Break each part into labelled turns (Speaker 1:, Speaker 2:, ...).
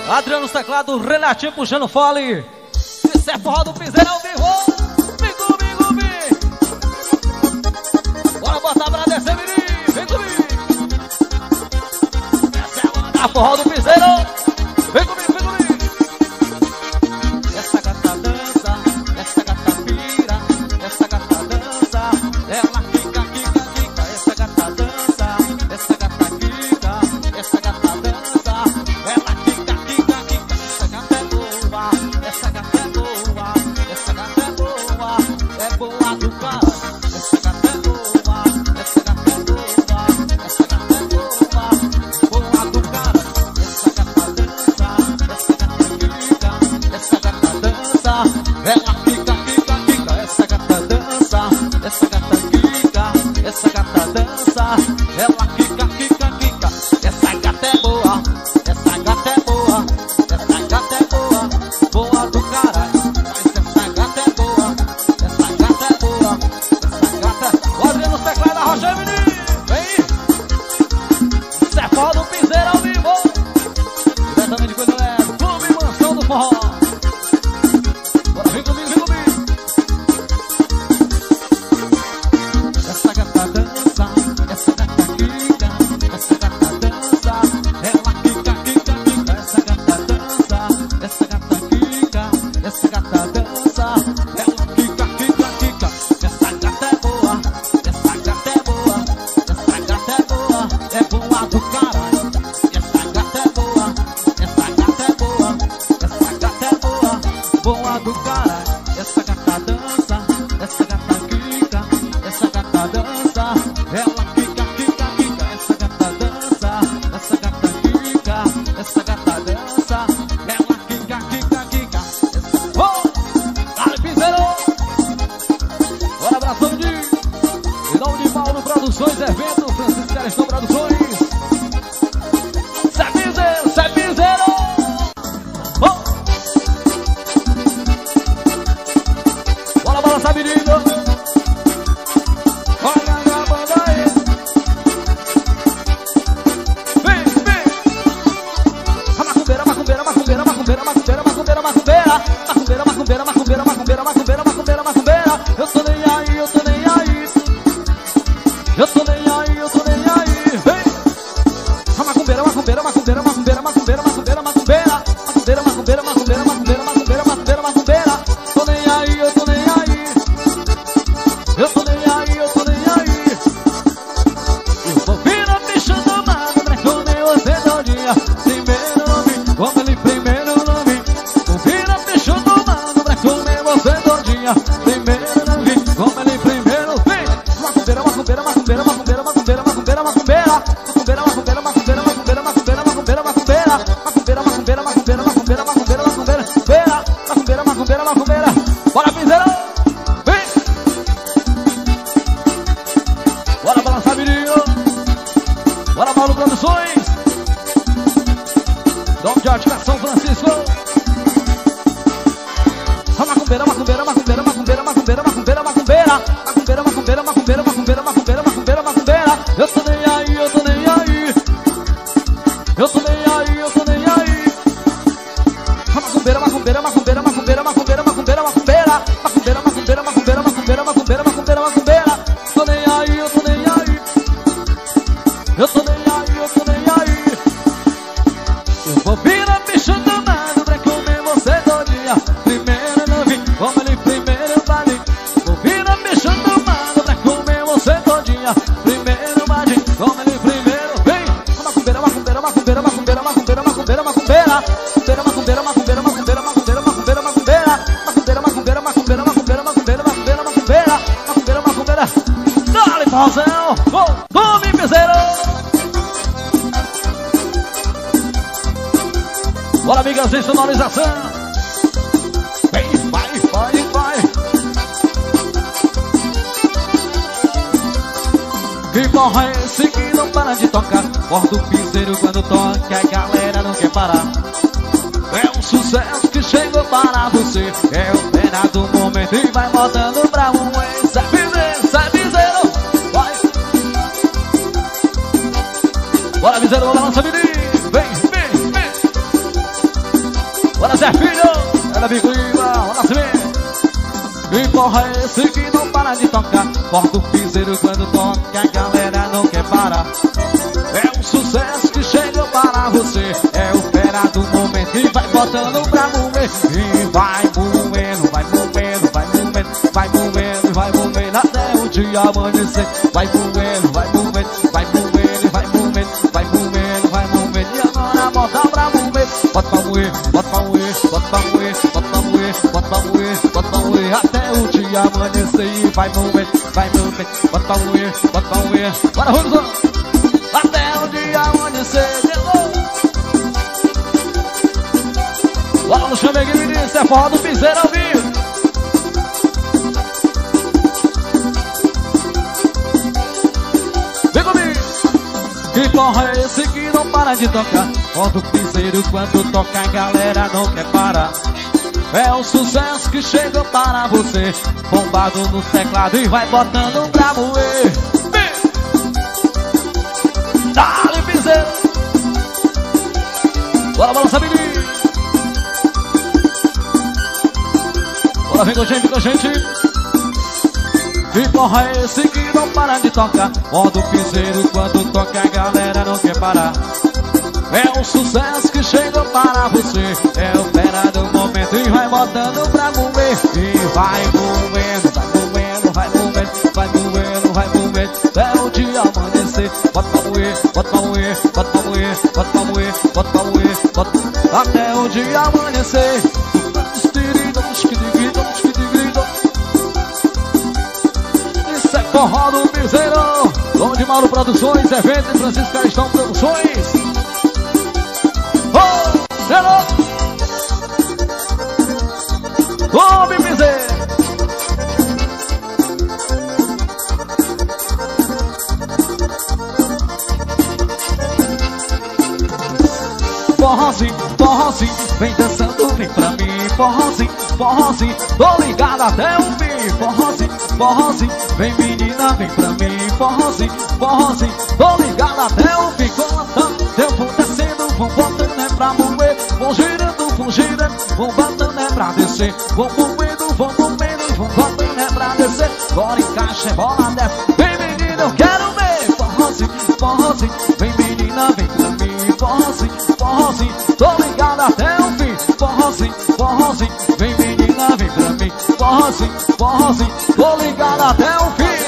Speaker 1: Adriano nos teclados, Renatinho puxando fole. Isso é forró do piseiro ao vivo. Vem comigo. Bora botar pra descer, menino. Vem comigo. Essa é a banda forró do piseiro. Vem comigo, vem comigo. Essa gata dança, essa gata pira, essa gata dança, ela quica, quica, quica. Essa gata dança, essa gata quica, essa gata dança, ela quica, quica, quica. Essa gata é boa, essa gata é boa, essa gata é boa, é boa do cara. Essa gata é boa, essa gata é boa, essa gata é boa, boa do cara. Essa gata dança, essa gata quica, essa gata dança, ela quica, quica, quica. Essa gata dança, essa gata quica, essa gata dança, ela quica, quica, quica. Essa gata é boa, essa gata é boa, essa gata é boa, boa do caralho. Mas essa gata é boa, essa gata é boa, essa gata. O Adriano nos teclados da Rocha, menino. Vem! Isso é forró do piseiro ao vivo. Diretamente de Coelho Leve, Clube Mansão do Forró. Bora, vem comigo, vem comigo. Essa gata dança, essa gata quica, essa gata dança, ela quica, quica, quica. Essa gata dança, essa gata quica, essa gata dança, ela quica, quica, quica. Essa gata é boa, essa gata é boa, essa gata é boa, é boa do caralho. Essa gata é boa, essa gata é boa, essa gata é boa, boa do caralho. Essa gata dança, essa gata quica, essa gata dança, ela quica, quica, quica. Essa gata dança, essa gata quica, essa gata dança, ela quica, quica, quica. Oh! Dale, piseiro! Bora, abração de... Em nome de Paulo Produções, evento, Francisco Celestão Produções. Sai piseiro, sai piseiro! Oh! Bora balançar, menino! Olha a banda aí! Vem, vem! A macumbeira, macumbeira, macumbeira, macumbeira, macumbeira, macumbeira, macumbeira, macumbeira, macumbeira, macumbeira, macumbeira, macumbeira, macumbeira, macumbeira. Eu tô nem aí, eu tô nem aí. Eu tô nem aí, eu tô nem aí. Vem! A macumbeira, macumbeira, macumbeira, macumbeira, macumbeira, macumbeira, macumbeira, macumbeira, macumbeira, macumbeira, macumbeira, macumbeira, macumbeira, macumbeira. Tô nem aí, eu tô nem aí. Eu tô nem aí, eu tô nem aí. Eu vou vir a bicha do mato pra comer você todinha. Primeiro não vi, como ele primeiro não vi. Vou vir a bicha do mato pra comer você todinha. Primeiro não vi, como ele primeiro vi. Macumbeira, macumbeira, macumbeira, macumbeira, macumbeira, macumbeira, macumbeira. Macumbeira, macumbeira, macumbeira, macumbeira, macumbeira, macumbeira, macumbeira. Macumbeira, macumbeira, macumbeira, macumbeira, macumbeira, macumbeira, macumbeira, macumbeira, macumbeira. Bora, piseiro! Vem! Bora balançar, menino! Bora, Paulo Produções! Dom Jorge, São Francisco! A macumbeira, macumbeira, macumbeira, macumbeira, macumbeira, macumbeira, macumbeira, macumbeira, macumbeira, macumbeira, macumbeira, macumbeira, macumbeira, macumbeira. Eu tô nem aí, eu tô nem aí. Eu tô nem aí, eu tô nem aí. A macumbeira, macumbeira, macumbeira, macumbeira, macumbeira, macumbeira, macumbeira, macumbeira, macumbeira, macumbeira, macumbeira, macumbeira, macumbeira, macumbeira. Tô nem aí, eu tô nem aí. Eu tô nem aí, eu tô nem aí. Eu vou vir a bicha do mato pra comer você todinha. Primeiro não vi, como ele primeiro vale. Vou vir a bicha do mato pra comer você todinha. Primeiro bate, como ele primeiro vem. A macumbeira, macumbeira, macumbeira, macumbeira, macumbeira, macumbeira, macumbeira. Macumbeira, macumbeira, macumbeira, macumbeira, macumbeira, macumbeira, macumbeira. Macumbeira, macumbeira, macumbeira, macumbeira, macumbeira, macumbeira, macumbeira. Macumbeira, macumbeira. Dale, pauzão! Come, piseiro! Bora, amigas, em sonorização! Vem, vai, vai, vai! Que forró é esse que não para de tocar? Bordo o piseiro quando toca, a galera não quer parar. É um sucesso que chegou para você. É o pena do momento e vai botando pra um ex. Sai piseiro, vai! Bora, piseiro, balança, menino! Vem, vem, vem! Cada bicuíba, o nascimento. E porra é esse que não para de tocar? Porta o piseiro quando toca, a galera não quer parar. É um sucesso que chega para você. É o fera do momento e vai botando pra mover. E vai moendo, vai moendo, vai moendo, vai moendo, vai moendo até o dia amanhecer. Vai moendo, vai moendo, vai moendo, vai moendo, vai moendo, vai moendo. E agora bota pra mover. Bota pra moer, bota pra moer, bota pra moer, bota pra moer, bota pra moer, bota pra moer até o dia amanhecer. E vai mover, bota pra moer, bota pra moer. Bora, vamos, até o dia amanhecer. Bora no chameguinho, menino, é forró do piseiro ao vivo. Vem comigo. Que porra é esse que não para de tocar? Forró do piseiro quando toca a galera não quer parar. É um sucesso que chega para você. Bombado no teclado e vai botando pra moer. Dá-lhe piseiro. Bora balançar, menino. Bora, vem com a gente, com a gente. Que porra é esse que não para de tocar? Ó do piseiro quando toca a galera não quer parar. É um sucesso que chega para você. É o fera do momento e vai botando pra mover. E vai movendo, vai movendo, vai movendo, vai movendo, vai movendo até o dia amanhecer. Bota pra moer, bota pra moer, bota pra moer, bota pra moer, bota pra moer, bota até o dia amanhecer. Isso é forró do piseiro. Dom de Mauro Produções, evento de Francisco Caristão Produções. Come piseiro. Forrozinho, forrozinho, vem dançando, vem pra mim. Forrozinho, forrozinho, tô ligado até o fim. Forrozinho, forrozinho, vem menina, vem pra mim. Forrozinho, forrozinho, tô ligado até o fim. Colantando, eu vou descendo, vou botando é pra mover. Vou girando, vou botando é pra descer. Vou movendo, vou botando é pra descer. Agora encaixa, é bola dessa. Vem menina, eu quero ver. Forrozinho, forrozinho, vem menina, vem pra mim. Forrozinho, forrozinho, tô ligado até o fim. Forrozinho, forrozinho, vem menina, vem pra mim. Forrozinho, forrozinho, tô ligado até o fim.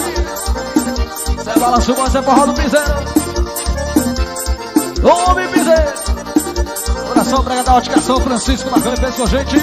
Speaker 1: Cê balança o cê forró do piseiro. Homem piseiro. Coração brega da ótica São Francisco na câmera, pensa com a gente.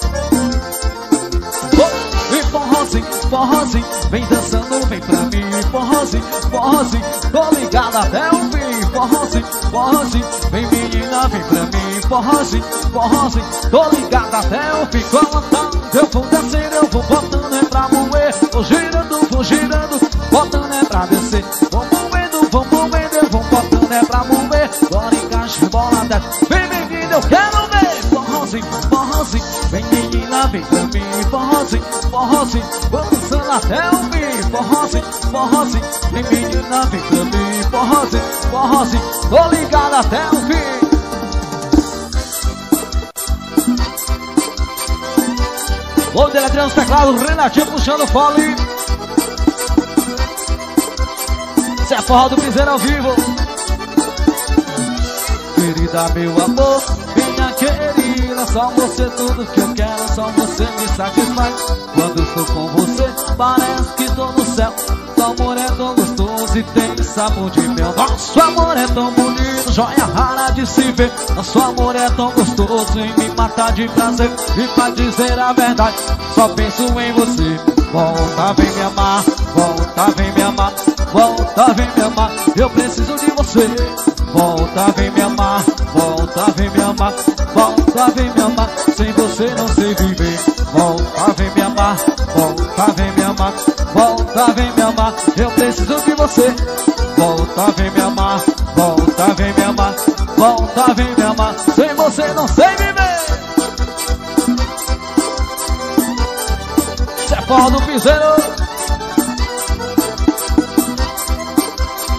Speaker 1: E forrozinho, forrozinho, vem dançando, vem pra mim. Forrozinho, forrozinho, tô ligado até o fim. Forrozinho, forrozinho, vem menina, vem pra mim. Forrozinho, forrozinho, tô ligado até o fim. Colantando, eu vou descer, eu vou botando é pra moer. Vou girando, botando é pra descer. Vou movendo, eu vou botando é pra mover. Agora encaixa, bola dessa. Vem menina, eu quero ver. Forrozinho, forrozinho, vem menina, vem pra mim. Forrozinho, forrozinho, vou dançando até o fim. Forrozinho, forrozinho, vem menina, vem pra mim. Forrozinho, forrozinho, tô ligado até o fim. Vou deletreando os teclados, Renatinho puxando o fole. Isso é forró do piseiro ao vivo. Querida, meu amor, minha querida, só você tudo que eu quero, só você me satisfaz. Quando estou com você, parece que estou no céu. Seu amor é tão gostoso e tem sabor de mel. Nosso amor é tão bonito, joia rara de se ver. Nosso amor é tão gostoso e me mata de prazer. E pra dizer a verdade, só penso em você. Volta, vem me amar, volta, vem me amar, volta, vem me amar. Eu preciso de você. Volta, vem me amar, volta, vem me amar, volta, vem me amar. Sem você não sei viver. Volta, vem me amar, volta, vem me amar, volta, vem me amar. Eu preciso de você. Volta, vem me amar, volta, vem me amar, volta, vem me amar. Sem você não sei viver. Isso é forró do piseiro.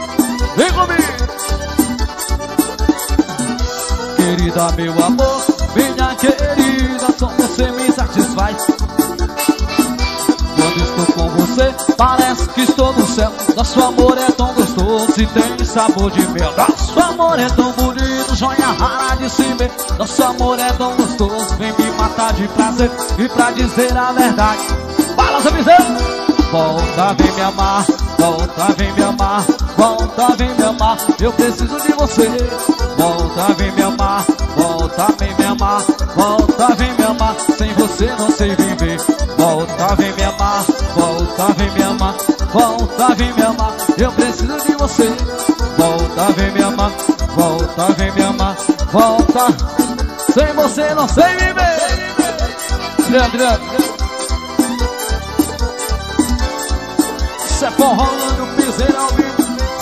Speaker 1: Vem comigo. Querida, meu amor, minha querida, só você me satisfaz. Quando estou com você, parece que estou no céu. Nosso amor é tão gostoso e tem sabor de mel. Nosso amor é tão bonito, joia rara de se ver. Nosso amor é tão gostoso, vem me matar de prazer. E pra dizer a verdade, balança piseiro. Volta, vem me amar, volta, vem me amar, volta, vem me amar, eu preciso de você. Volta, vem me amar, volta, vem me amar, volta, vem me amar, sem você não sei viver. Volta, vem me amar, volta, vem me amar, volta, vem me amar, eu preciso de você. Volta, vem me amar, volta, vem me amar, volta, sem você não sei viver. Adriano. Isso é forró do piseiro ao vivo.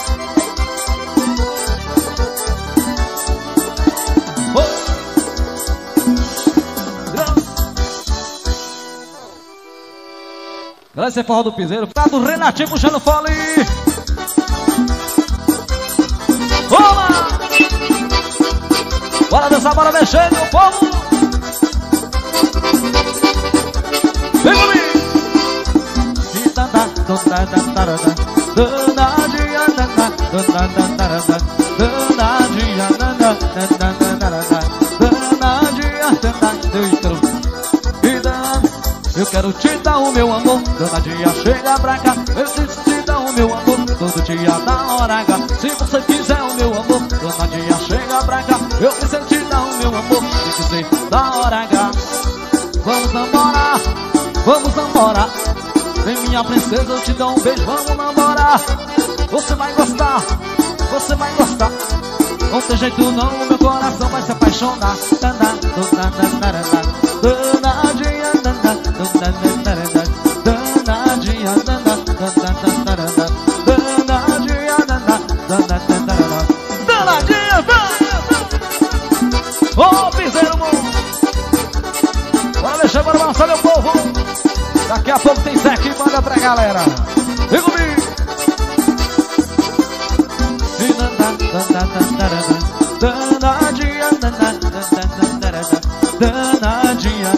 Speaker 1: Galera, esse é forró do piseiro. Tá do Renatinho puxando fole. Vamos! Bora dançar, bora mexer, meu povo. Vem comigo. Danadinha, eu quero te dar o meu amor. Danadinha, chega pra cá. Eu preciso te dar o meu amor. Todo dia na hora H. Se você quiser o meu amor, danadinha, chega pra cá. Eu preciso te dar o meu amor. Se quiser na hora H. Vamos namorar, vamos namorar. Vem minha princesa, eu te dou um beijo, vamos namorar. Você vai gostar, você vai gostar. Não tem jeito não, meu coração vai se apaixonar. Danadinha, danadinha, danadinha, danadinha, ô piseiro bom. Bora deixar, bora avançar, meu povo. Daqui a pouco tem Zé que manda pra galera. Vem comigo. Danadinha, danadinha,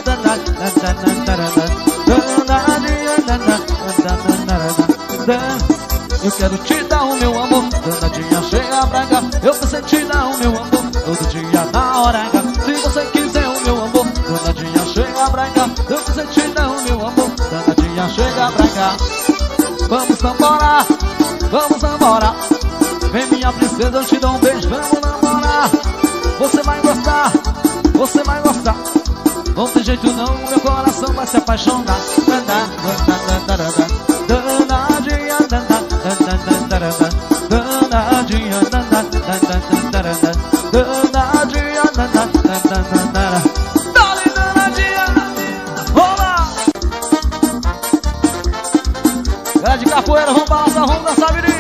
Speaker 1: eu quero te dar o meu amor. Danadinha, chega pra cá. Eu preciso te dar o meu amor. Todo dia na hora H. Se você quiser o meu amor, danadinha, chega pra cá. Eu preciso te dar o meu amor. Danadinha, chega pra cá. Vamos namorar, vamos namorar. Vem minha princesa, eu te dou um beijo, vamos namorar. Você vai gostar, você vai gostar. Não tem jeito não, meu coração vai se apaixonar. Danadinha, danadinha, danadinha, dale danadinha, vamos lá. Galera de capoeira, vamos balançar, vamos dançar, menino.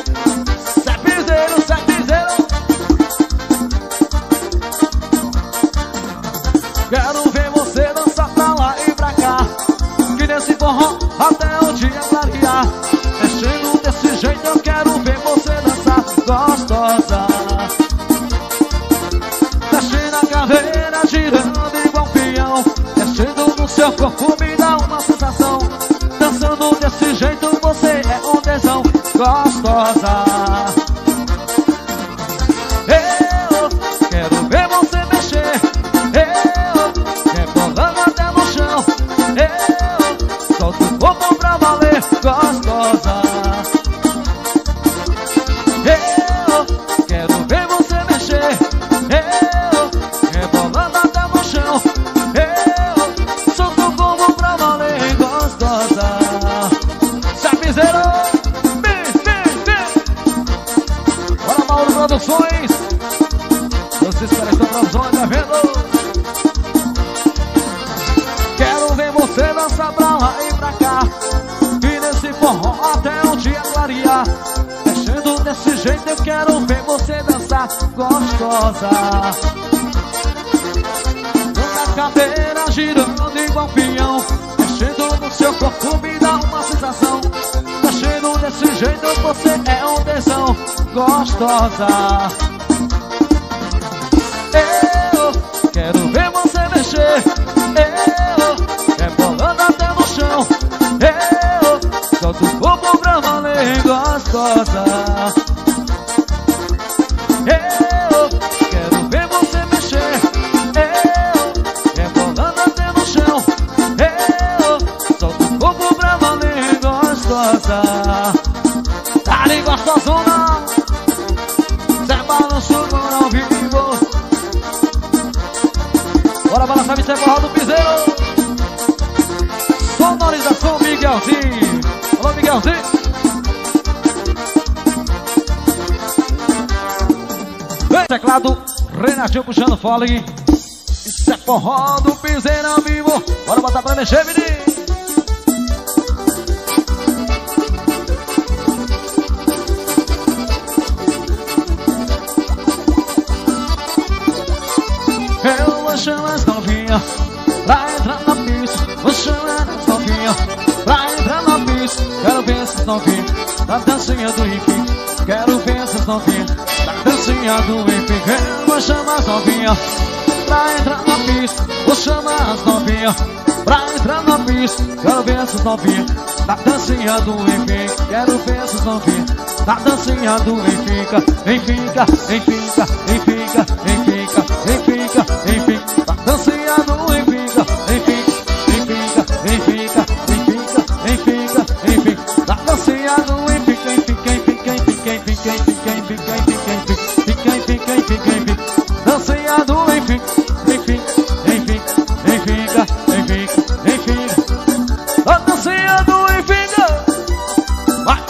Speaker 1: Quero ver você dançar pra lá e pra cá, que nesse forró até o dia clarear. Mexendo desse jeito eu quero ver você dançar gostosa. Mexe na caveira, girando igual um peão. Mexendo no seu corpo me dá uma sensação. Dançando desse jeito você é um tesão gostosa. Eu quero ver você mexer. Solta o corpo pra valer, gostosa. Eu quero ver você mexer. Eu rebolando até no chão. Eu solto o corpo pra valer, gostosa. Chapizeiro, bora Mauro Produções. Vocês querem esta produção, tá vendo? Quero ver você dançar pra lá e pra cá, e nesse forró até o dia clarear. Mexendo desse jeito eu quero ver você dançar gostosa. Na cadeira girando igual um peão. Mexendo no seu corpo me dá uma sensação. Mexendo desse jeito você é um tesão gostosa. Eu quero ver você gostosa. Eu quero ver você mexer. Eu rebolando até no chão. Eu solto o corpo pra valer, gostosa. Dali gostosona, Zé Balanço ao vivo. Bora balançar, Mr. Forró do Piseiro. Sonorização Miguelzinho. Alô, Miguelzinho. Teclado, Renatinho puxando fole. Isso é forró do Piseiro ao vivo. Bora botar pra mexer, menino. Eu vou chamar as novinhas pra entrar na pista. Vou chamar as novinhas pra entrar na pista. Quero ver essas novinhas da dancinha do hippie. Quero ver essas novinhas da dancinha do hippie. Eu vou chamar as novinhas pra entrar na pista. Vou chamar as novinhas pra entrar na pista. Quero ver essas novinhas da dancinha do hippie. Quero ver essas novinhas da dancinha do Benfica. Benfica, Benfica, Benfica, Benfica, Benfica, Benfica. Da dancinha do Benfica. Benfica, Benfica, Benfica, Benfica, Benfica, Benfica. Da dancinha do Benfica. Benfica, Benfica, Benfica, Benfica, Benfica, Benfica, Benfica, Benfica. Dancinha do Benfica. Benfica, Benfica, Benfica, Benfica, Benfica. Da dancinha do Benfica. Vai!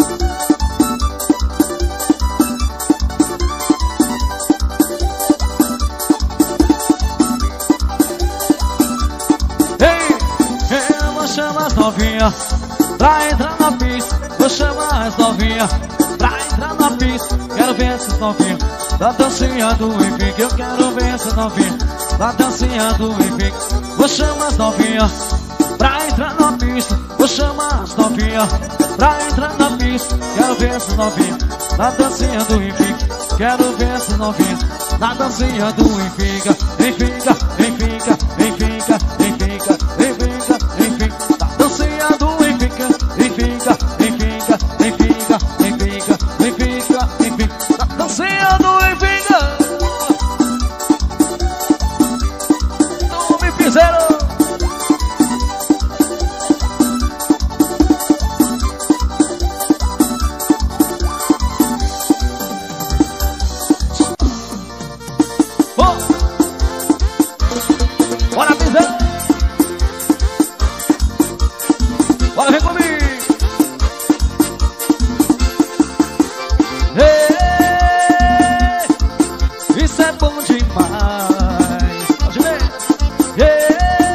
Speaker 1: Eu vou chamar as novinhas pra entrar na pista. Vou chamar as novinhas pra entrar na pista. Quero ver essas novinhas da dancinha do Benfica. Eu quero ver essas novinhas da dancinha do Benfica. Vou chamar as novinhas pra entrar na pista. Vou chamar as novinhas pra entrar na pista. Quero ver essas novinhas da dancinha do Benfica. Quero ver essas novinhas da dancinha do Benfica. Benfica, Benfica, Benfica, Benfica, Benfica, Benfica. Da dancinha do Benfica. Benfica, Benfica, Benfica, Benfica, Benfica, Benfica. Da dancinha do Benfica. Não me fizeram. Bora, Piseiro! Bora, vem comigo! Ei, isso é bom demais! Pode ver!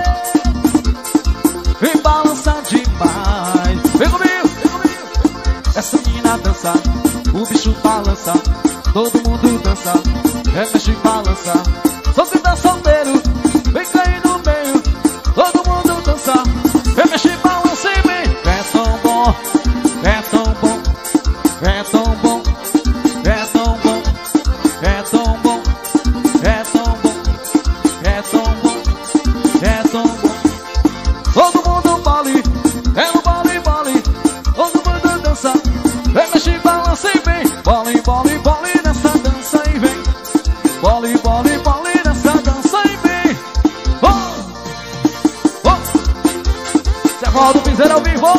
Speaker 1: Ei, vem balançar demais! Vem comigo! Vem comigo! Essa menina dança, o bicho balança, todo mundo dança, mexe e balança. Só se tá solteiro, vem cair no meio, todo mundo dança, mexe e balança em mim. É tão bom, é tão bom, é tão bom, é tão bom, é tão bom, é tão bom, é tão bom, é tão bom. Todo mundo bole, é no bole, bole, todo mundo dança, mexe e balança em mim. Bole, bole, bole nessa dança e vem. Bole, bole, bole nessa dança em mim. Zé Forró do Piseiro ao vivo.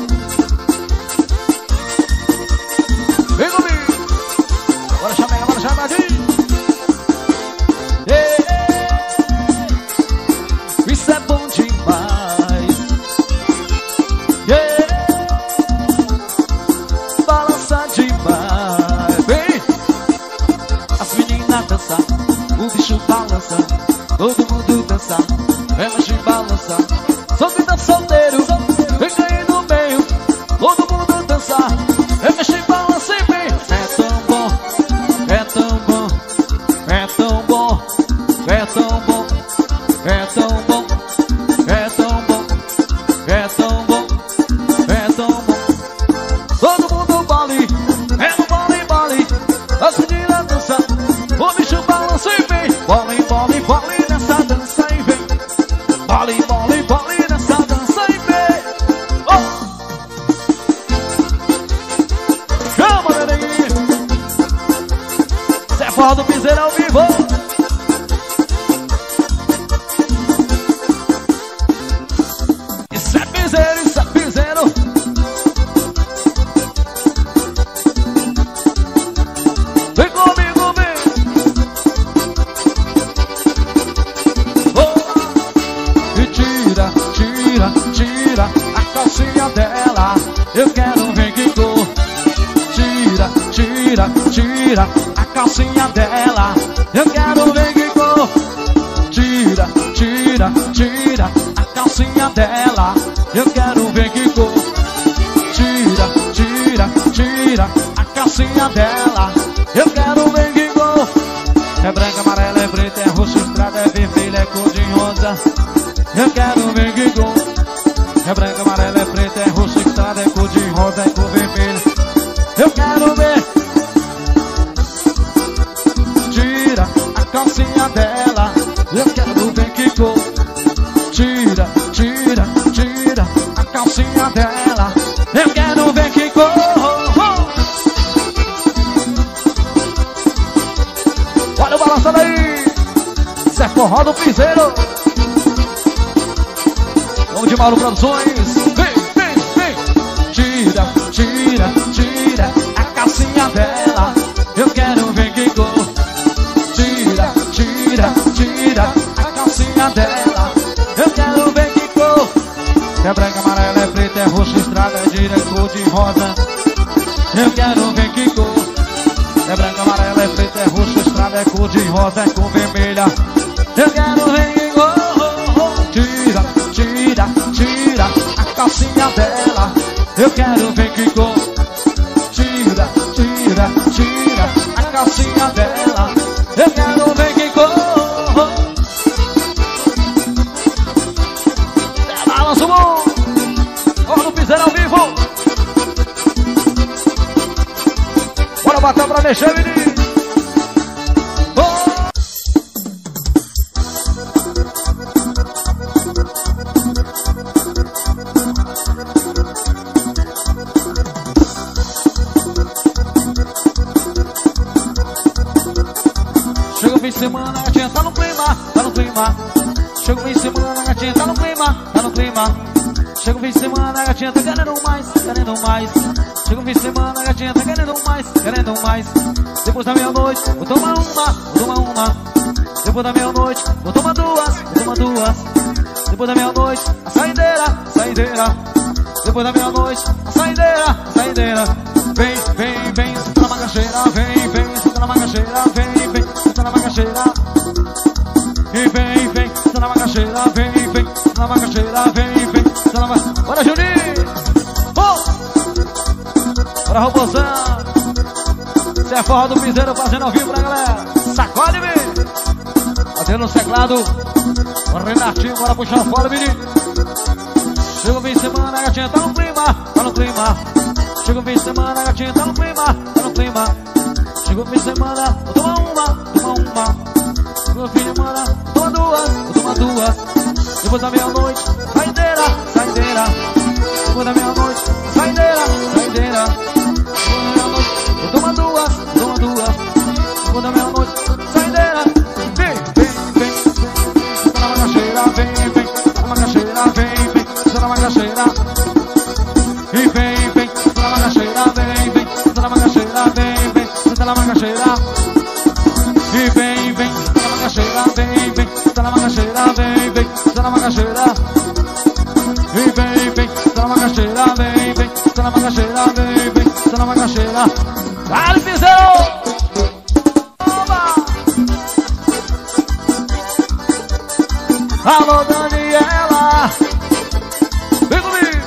Speaker 1: Vem comigo. Bora chamar, bora chamar de. Isso é bom demais. Balança demais. Vem. As meninas dançam, o bicho balança, todo mundo dança, mexe e balança. Só quem tá solteiro, vem cair no meio, todo mundo dança, mexe e balança em mim. É tão bom, é tão bom, é tão bom, é tão bom, é tão bom, é tão bom, é tão bom, é tão bom. Todo mundo bole, é no bole, bole, as meninas dançam, o bicho balança e vem. Bole, bole, bole nessa dança e vem. Bole, bole, bole nessa dança e vem. forró do piseiro ao vivo. Isso é piseiro, isso é piseiro. Vem comigo, vem. Oh. E tira, tira, tira a calcinha dela. Eu quero ver que cor. Tira, tira, tira a calcinha dela. Eu quero ver que cor. Tira, tira, tira a calcinha dela. Eu quero ver que cor. Tira, tira, tira a calcinha dela. Eu quero ver que cor. É branca, amarela, é preta, é roxa, estrada, é vermelha, é cor de rosa. Eu quero ver que cor. É branca, amarela, é preta, é roxa, estrada, é cor de rosa, é cor vermelha. Eu quero ver. Tira a calcinha dela. Eu quero ver que cor. Tira, tira, tira a calcinha dela. Eu quero ver que cor. Olha o balançando aí. Isso é forró do piseiro. Vamos de Mauro Produções. Vem, vem, vem. Tira, tira, tira a calcinha dela. Eu quero ver que cor. Tira, tira, tira a calcinha dela. Eu quero ver que cor. É branca, amarela, é preta, é roxa, estrada, é gira, é cor de rosa. Eu quero ver que cor. É branca, amarela, é preta, é roxa, estrada, é cor de rosa, é cor vermelha. Eu quero ver que cor. Tira, tira, tira a calcinha dela. Eu quero ver que cor. Tira, tira, tira a calcinha dela. Eu quero ver que cor. Balança o bom. Bora no piseiro ao vivo. Bora bater pra mexer, menino. Chega o fim de semana, a gatinha tá no clima, tá no clima. Chega o fim de semana, a gatinha tá no clima, tá no clima. Chega o fim de semana, a gatinha tá querendo mais, querendo mais. Chega o fim de semana, a gatinha tá querendo mais, querendo mais. Depois da meia-noite, vou tomar uma, vou tomar uma. Depois da meia-noite, vou tomar duas, vou tomar duas. Depois da meia-noite, a saideira, saideira. Depois da meia-noite, a saideira, saideira. Vem, vem, vem, senta na macaxeira, vem, vem, senta na macaxeira, vem, vem, senta na macaxeira. E vem, vem, senta na macaxeira, vem, vem, senta na macaxeira, vem, vem, senta na macaxeira. Bora, Juninho! Bora, Robozão! Isso é forró do piseiro fazendo ao vivo pra galera. Sacode, menino! Fazendo o teclado. Bora, Renatinho, bora puxar fora, menino. Chega o fim de semana, a gatinha tá no clima, tá no clima. Chega o fim de semana, a gatinha tá no clima, tá no clima. Chega o fim de semana, vou tomar uma, tomar uma. Chega o fim de semana, vou tomar duas, vou tomar duas. Depois da meia-noite, saideira, saideira. Depois da meia-noite, saideira, saideira. Depois da meia-noite, vou tomar duas, vou tomar duas. Depois da meia-noite, saideira. Vem, vem, vem, vem. Senta na macaxeira, vem, vem. Senta na macaxeira, vem, vem. Senta na macaxeira. E vem, vem. Senta na macaxeira, vem, vem. Senta na macaxeira, vem, vem. Senta na macaxeira. E vem, vem. Senta na macaxeira, vem, vem. Senta na macaxeira, vem, vem. Senta na macaxeira. E vem, vem. Senta na macaxeira, vem, vem. Senta na macaxeira, vem, vem. Senta na macaxeira. Dale, piseiro! Alô, Daniela! Vem comigo!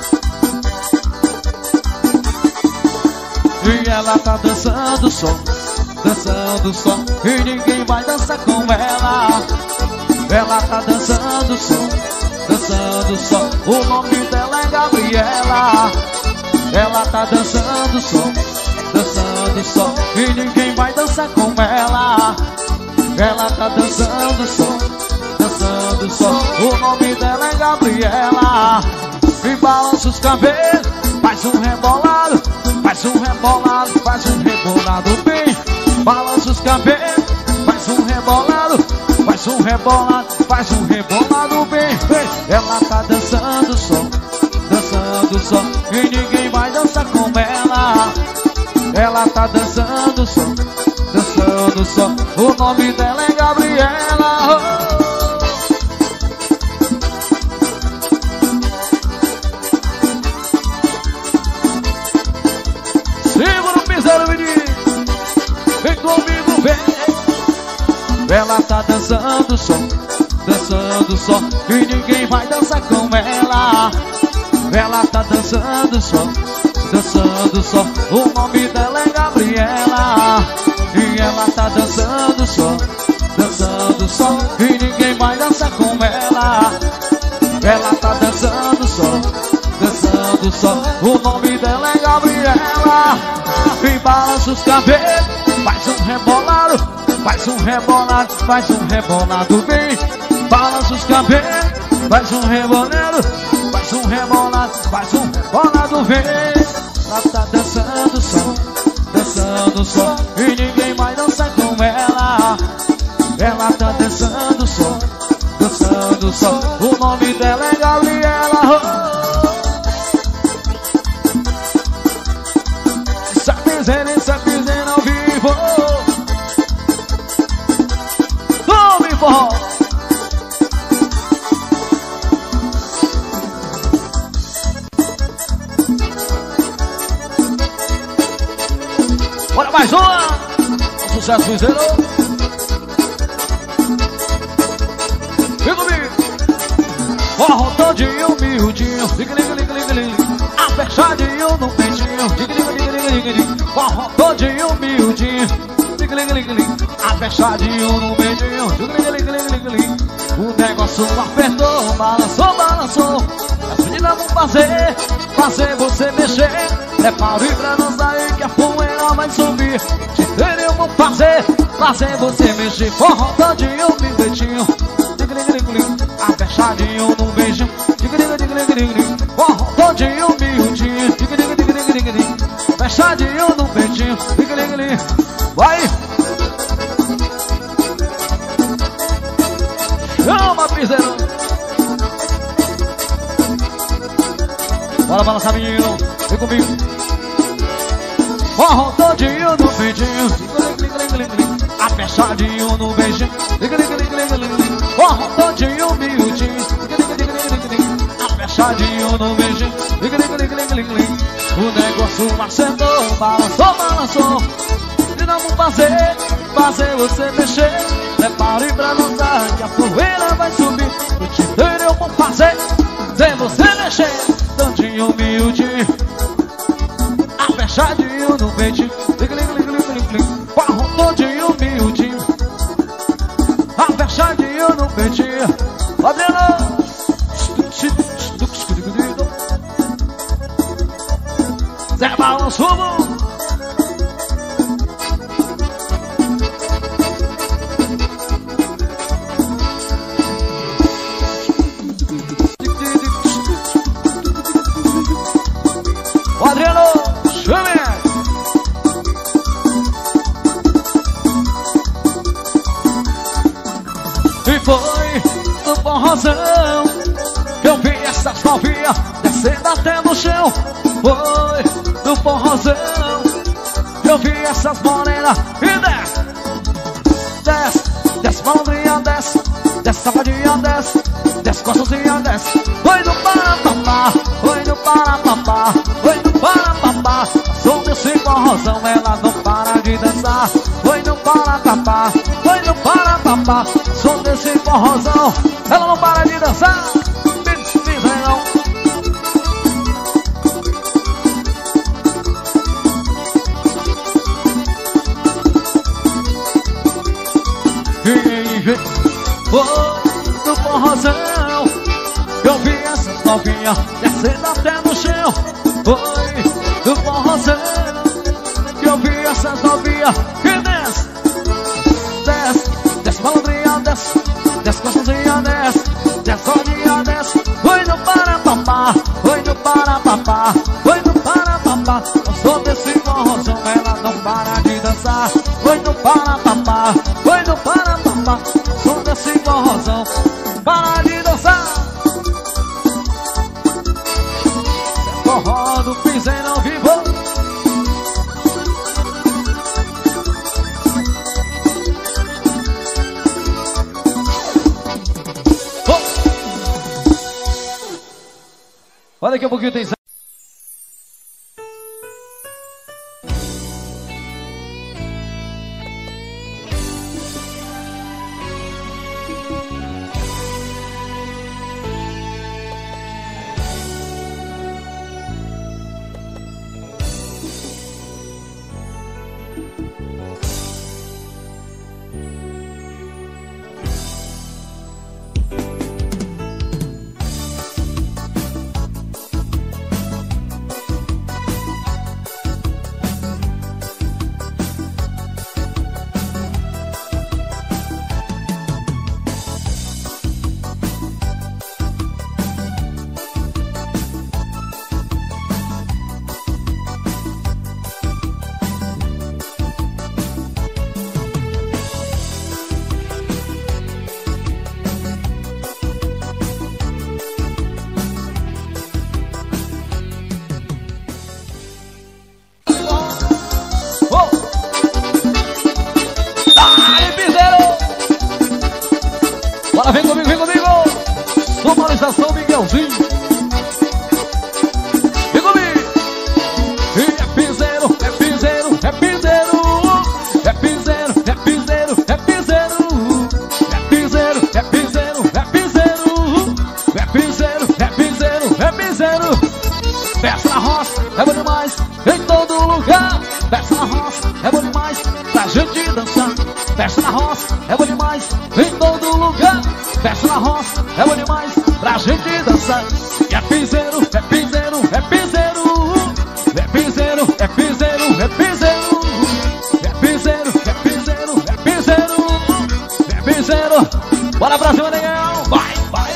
Speaker 1: E ela tá dançando só, dançando só. E ninguém vai dançar com ela. Ela tá dançando só, dançando só. O nome dela é Gabriela. Ela tá dançando só, dançando só. E ninguém vai dançar com ela. Ela tá dançando só, dançando só. O nome dela é Gabriela. E balança os cabelos, faz um rebolado, faz um rebolado, faz um rebolado. Vem, balança os cabelos, faz um rebolado, faz um rebolado, faz um rebolado bem feito. Ela tá dançando só, e ninguém vai dançar como ela. Ela tá dançando só, o nome dela é Gabriela. Segura o piseiro, menino, vem comigo, vem. Ela tá dançando só, e ninguém vai dançar como ela. Ela tá dançando só, o nome dela é Gabriela. E ela tá dançando só, e ninguém vai dançar como ela. Ela tá dançando só, o nome dela é Gabriela. E balança os cabelos, faz um rebolado, faz um rebolado, faz um rebolado bem. Balança os cabelos, faz um rebolado, faz um rebolado, faz um rebolado bem. Ela tá dançando só, e ninguém vai dançar com ela. Ela tá dançando só, o nome dela é Gabriela. Sabe ao vivo. Tome forró. Bora mais uma. Sucesso piseiro. Vem comigo. Forró todinho, miudinho. Apertadinho no peitinho. Forró todinho, miudinho. Apertadinho no peitinho. O negócio apertou, balançou. As meninas vão fazer você mexer. Prepare pra não sair que a poeira vai subir. Eu vou fazer você mexer. Forró todinho, miudinho. Apertadinho no beijinho. Forró todinho, miudinho. Apertadinho no peitinho. Vai! Chama, piseiro! Bora balançar, menino! Vem comigo! Forró todinho no peitinho. Apertadinho no beijinho. Forró todinho, miudinho. Apertadinho no beijinho. O negócio acertou, balançou. E não vou fazer você mexer. Prepare pra dançar que a poeira vai subir. O inteiro eu vou fazer você mexer. Todinho, miudinho. Apertadinho no peitinho. Forró todinho, miudinho. Apertadinho no peitinho. Adriano. Zé Balanço. O Adriano, chame! E foi no forrozão que eu vi essas novinhas descendo até no chão. Foi no forrozão que eu vi essas morenas. E desce, malandrinha, desce, safadinha, desce, gostosinha, desce. Foi no Parapapá, foi no Parapapá, foi no Parapapá. Som desse forrozão, ela não para de dançar. Foi no Parapapá, foi no Parapapá. Som desse forrozão, ela não para de dançar. Foi no forrozão que eu vi essas novinhas descendo até no chão. Foi no forrozão que eu vi essas novinhas que desce, malandrinha, desce, gostosinha, desce, gordinha, desce. Foi no Parapapá, foi no Parapapá, foi no Parapapá. O som desse forrozão, ela não para de dançar. Foi no forrozão, para de dançar. Forró do piseiro ao vivo. Olha daqui a pouquinho tem... Vem comigo, vem comigo. Somalização Miguelzinho. Vem comigo. E é piseiro, é piseiro, é piseiro. É piseiro, é piseiro, é piseiro. É piseiro, é piseiro, é piseiro. É piseiro, é piseiro, é piseiro. Desce na roça, é bom demais. Em todo lugar. Desce na roça, é bom demais. Pra gente dançar. Desce na roça, é bom demais. Em todo lugar. Desce na roça, é bom demais pra gente dançar. É piseiro, é piseiro, é piseiro. É piseiro, é piseiro, é piseiro. É piseiro, é piseiro, é piseiro. É piseiro. Bora pra cima, Daniel. Vai, vai.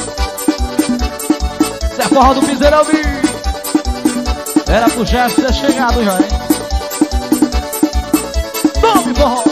Speaker 1: Isso é forró do piseiro ao vivo. Era pro chefe ter chegado já, hein? Tome forró.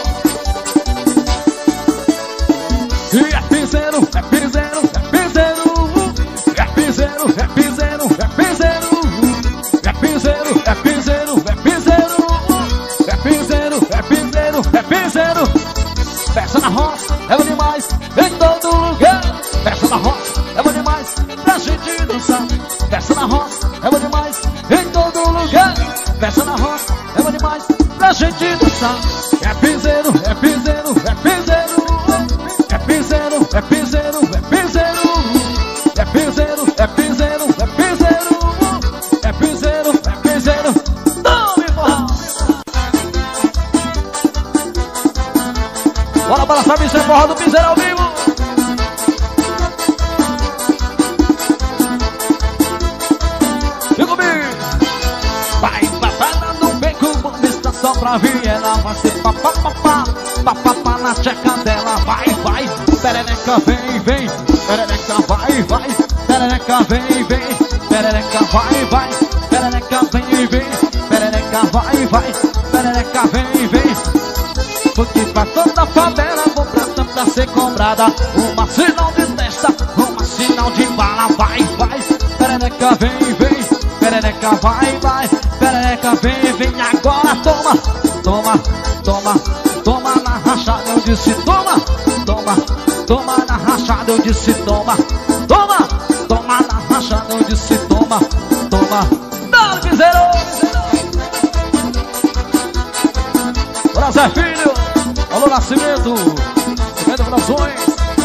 Speaker 1: E é piseiro, é piseiro, é piseiro. É piseiro, é piseiro, é piseiro. É piseiro, é piseiro, é piseiro. É piseiro, é piseiro, é piseiro. Peça na roça, é bom demais, em todo lugar. Peça na roça, é bom demais, pra gente dançar. Peça na roça, é bom demais, em todo lugar. Peça na roça, é bom demais, pra gente dançar. É piseiro, é piseiro, é piseiro. É piseiro, é piseiro, é piseiro. É piseiro, é piseiro, é piseiro. É piseiro, é piseiro. Tome forró. Bora balançar, isso é forró do piseiro ao vivo. Vem comigo. Vai, papá, no beco, está só pra Viena. Vai ser papapá, papapá na tcheca dela. Vai, vai, perereca vem, vem. Perereca vai, vai. Perereca vem, vem. Perereca vai, vai. Perereca vem, vem. Perereca vai, vai. Perereca vem, vem. Porque pra toda favela vou pra ser cobrada. Uma sinal de testa, uma sinal de bala. Vai, vai. Perereca vem, vem. Perereca vai, vai. Perereca vem, vem. Agora toma, toma, toma. Toma na rachada, eu disse toma. Toma, toma na rachada, eu disse toma. Toma, toma na rachada, eu disse toma. Toma, dá-lhe piseiro. Bora Zé Filho. Alô Nascimento. Nascimento Produções.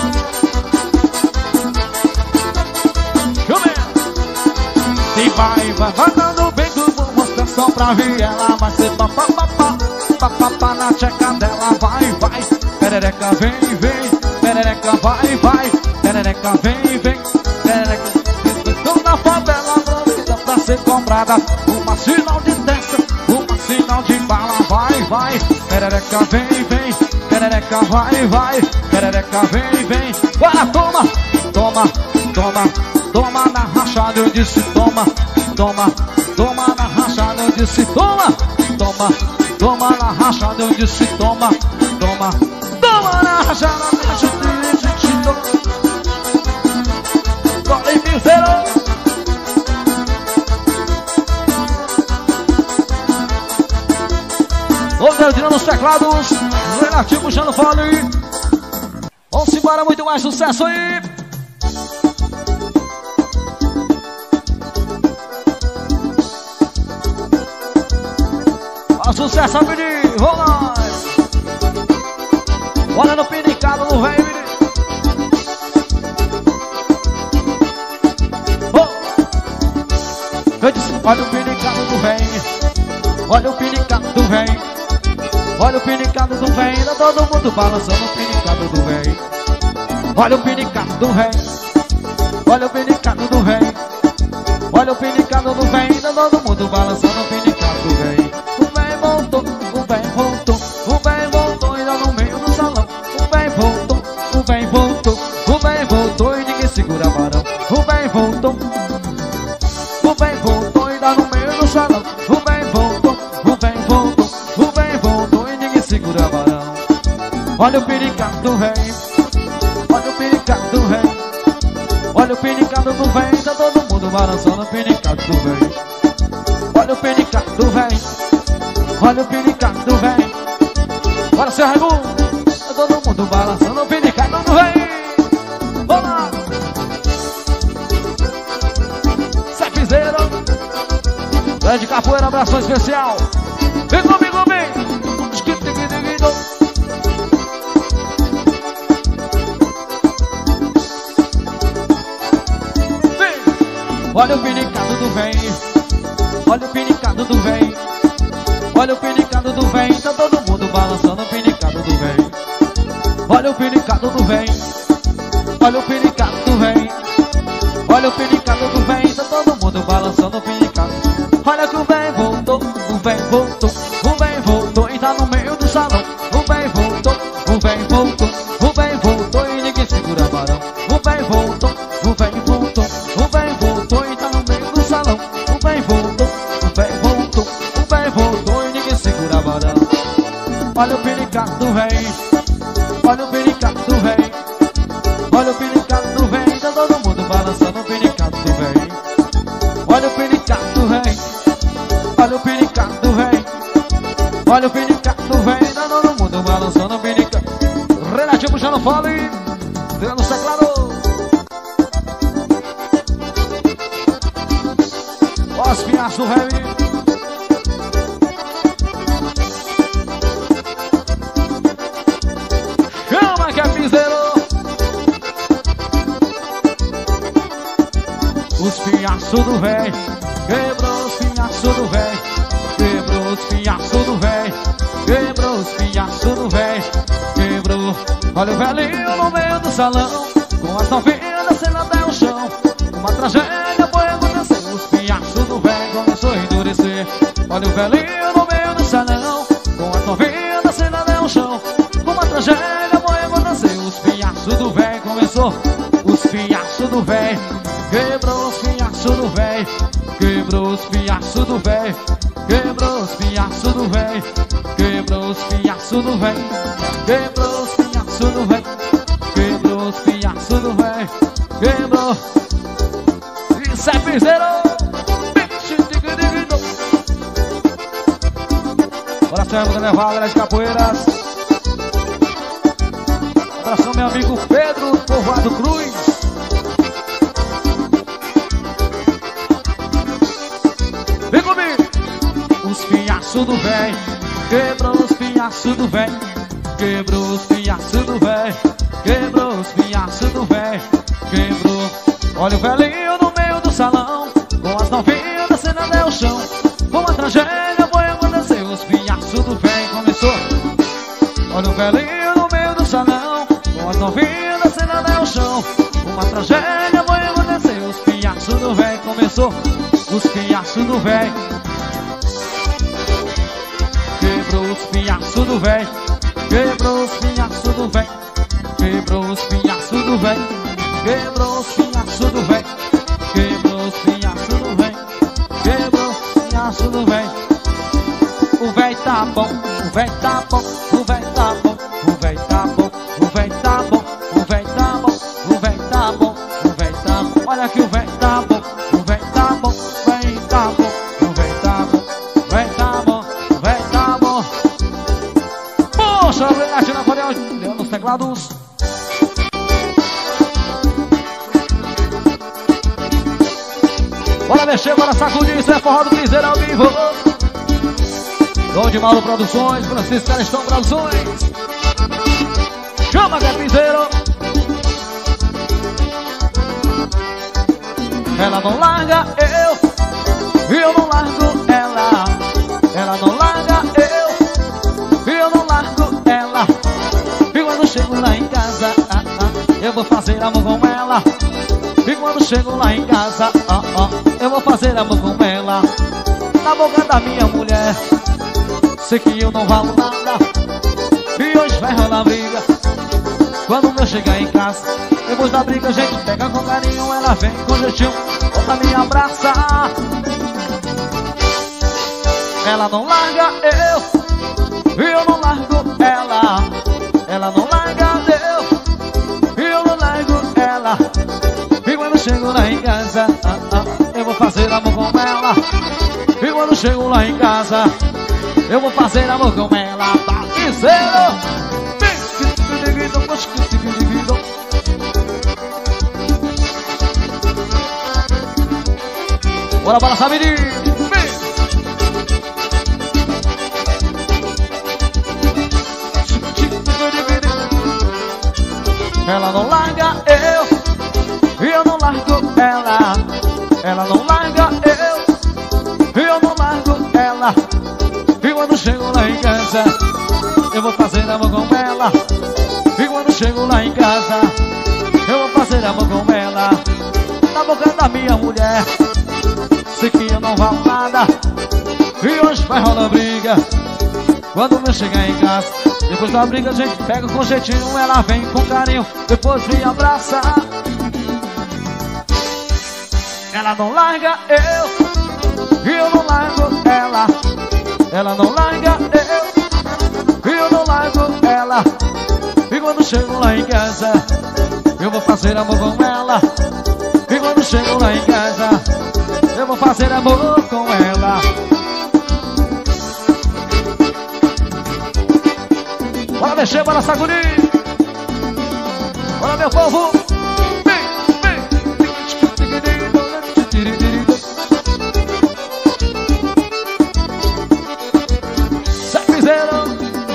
Speaker 1: E vai, vai, vai dando bem do bom. Mostra só pra vir, ela vai ser papapá. Papapá na tcheca dela, vai, vai. Perereca vem, vem. Perereca vai, vai. Perereca vem, vem. Perereca vem. Toda favela provida pra ser comprada. Uma sinal de testa, uma sinal de bala. Vai, vai. Perereca vem, vem. Perereca vai, vai. Perereca vem, vem. Agora toma, toma, toma. Toma na rachada, eu disse toma. Toma, toma na rachada, eu disse toma. Toma, toma na rachada, eu disse toma. Toma, toma na rachada, eu disse toma. nos teclados, Renatinho puxando fone. Vamos embora, muito mais sucesso aí. Ó, sucesso, menino, vamos nós. Olha no pinicado, não vem, menino. Eu disse, olha o pinicado do vem, olha o pinicado do vem, olha o pinicado do vem, tá todo mundo balançando o pinicado do vem. Olha o pinicado do vem, olha o pinicado do vem, olha o pinicado do vem, tá todo mundo balançando o pinicado do vem. O vem voltou, o vem voltou, o vem voltou e lá no meio do salão. O vem voltou, o vem voltou, o vem voltou e ninguém segura varão. O vem voltou. O bem voltou e dá no meio do salão. O bem voltou, o bem voltou, o bem voltou e ninguém segura varão. Olha o pinicado do rei, olha o pinicado do rei, olha o pinicado do rei, tá todo mundo balançando o pinicado do rei. Olha o pinicado do rei, olha o pinicado do rei, olha o seu Raimundo, tá todo mundo balançando o pinicado do rei. Vamos lá! É de capoeira, abração especial. Vem comigo, vem. Vem. Olha o pinicado do vem, olha o pinicado do vem, olha o pinicado do vem, tá todo mundo balançando o pinicado do vem. Olha o pinicado do vem, olha o pinicado do vem, olha o pinicado do vem, tá todo mundo balançando o pinicado. Olha que o bem voltou, o bem voltou, o bem voltou e tá no meio do salão. O bem voltou, o bem voltou, o bem voltou e ninguém segura varão. O bem voltou, o bem voltou, o bem voltou e tá no meio do salão. O bem voltou, o bem voltou, o bem voltou e ninguém segura varão. Olha o pinicado do rei, olha o pinicado do rei, olha o pinicado do rei, tá todo mundo balançando o pinicado do rei. Olha o pinicado do rei, olha o pinicado do rei, olha o pinicado do rei, tá todo mundo balançando o pinicado. Renatinho puxando fole, dando os teclados. Os pinhas do rei. Chama que é piseiro. Os pinhaços do véi, quebrou os pinhaços do véi, quebrou os pinhaços do véi, quebrou os pinhaços do véi, quebrou. Olha o velhinho no meio do salão, com as novinhas descendo até o chão. Uma tragédia foi acontecer, os pinhaços do véi começou a endurecer. Olha o velhinho no meio do salão, com as novinhas descendo até o chão. Uma tragédia foi acontecer, os pinhaços do véi começou. Os pinhaços do véi, quebrou os pinhaços do véi, quebrou os pinhaços do véi, quebrou os pinhaços do véi, quebrou os pinhaços do véi, quebrou os pinhaços do véi, quebrou os pinhaços do véi, quebrou. Isso é piseiro. Coração da Nevada de Capoeiras. Abração meu amigo Pedro Povoado Cruz. Vem comigo. Os pinhaços do véi, quebrou os pinhaços do véi, quebrou os pinhaços do véi, quebrou os pinhaços do véi, quebrou. Olha o velhinho no meio do salão, com as novinhas descendo até o chão. Uma tragédia foi acontecer, os pinhaços do véi começou. Olha o velhinho no meio do salão, com as novinhas descendo até o chão. Uma tragédia foi acontecer, os pinhaços do véi começou. Os pinhaços do véi, quebrou os pinhaços do véi, quebrou os pinhaços do véi, quebrou os pinhaços do véi, quebrou os pinhaços do véi, quebrou os pinhaços do véi, quebrou os pinhaços do véi. O véi tá bom, o véi tá bom, o véi tá bom, o véi tá bom, o véi tá bom, o véi tá bom, o véi tá bom, o véi tá bom. Olha que o véi tá bom, o véi tá bom, o véi tá bom, o véi tá bom, o véi tá bom, o véi tá bom. apaixonados. Bora mexer, bora sacudir, isso é forró do piseiro ao vivo. Dom de Mauro Produções, Francisco Calistão Produções. Chama que é piseiro. Ela não larga eu, e eu não largo ela. Ela não larga eu, e eu não largo ela. E quando chego lá em casa, eu vou fazer amor com ela. E quando chego lá em casa, eu vou fazer amor com ela. Na boca da minha mulher, sei que eu não valo nada. E hoje vai rolar briga. Quando eu chegar em casa, depois da briga a gente pega com carinho. Ela vem com jeitinho, volta me abraçar. Ela não larga eu, e eu não largo ela. Ela não larga eu, e eu não largo ela. E quando chego lá em casa, eu vou fazer amor com ela. E quando chego lá em casa, eu vou fazer amor com ela. Tá dizendo? Bora balançar, menino. Ela não larga eu, e eu não largo ela. Ela não larga eu, e eu não largo ela. E quando chego lá em casa, eu vou fazer amor com ela. E quando chego lá em casa, eu vou fazer amor com ela. Na boca da minha mulher, sei que eu não valo nada. E hoje vai rolar briga. Quando eu chegar em casa, depois da briga a gente pega com jeitinho. Ela vem com carinho, depois me abraça. Ela não larga eu, e eu não largo ela. Ela não larga eu, e eu não largo ela. E quando chego lá em casa, eu vou fazer amor com ela. E quando chego lá em casa, eu vou fazer amor com ela. Bora mexer, bora sacudir. Bora, meu povo. Sai, piseiro.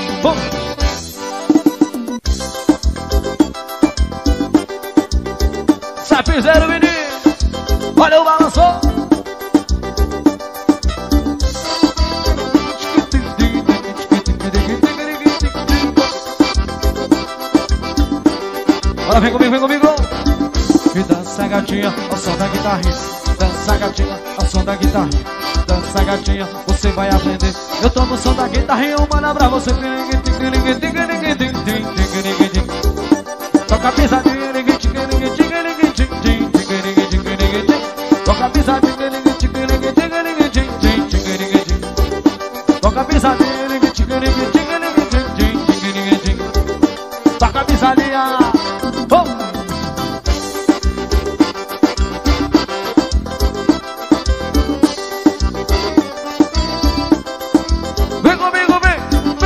Speaker 1: Sai, piseiro, menino. Olha o balanço. Bora, vem comigo, vem comigo. E dança, gatinha, ao som da guitarrinha. Dança, gatinha, ao som da guitarrinha. Dança, gatinha, você vai aprender. Eu tô no som da guitarrinha, manda pra você. Toca pisadinha, toca pisadinha, toca pisadinha, toca pisadinha. Vem comigo, vem.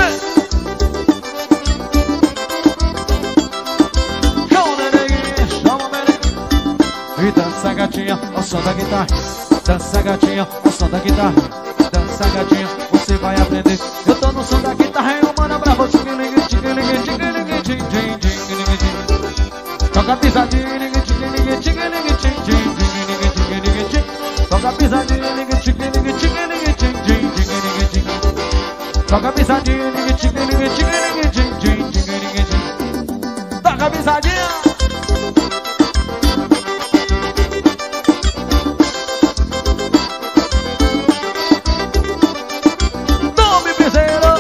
Speaker 1: Chama, e dança, gatinha, ao som da guitarra. Dança, gatinha, ao som da guitarra. Dança, gatinha, você vai aprender. Eu tô no som da guitarra e eu mando pra você. Toca pisadinha, toca pisadinha, toca pisadinha, toca pisadinha. Tome piseiro.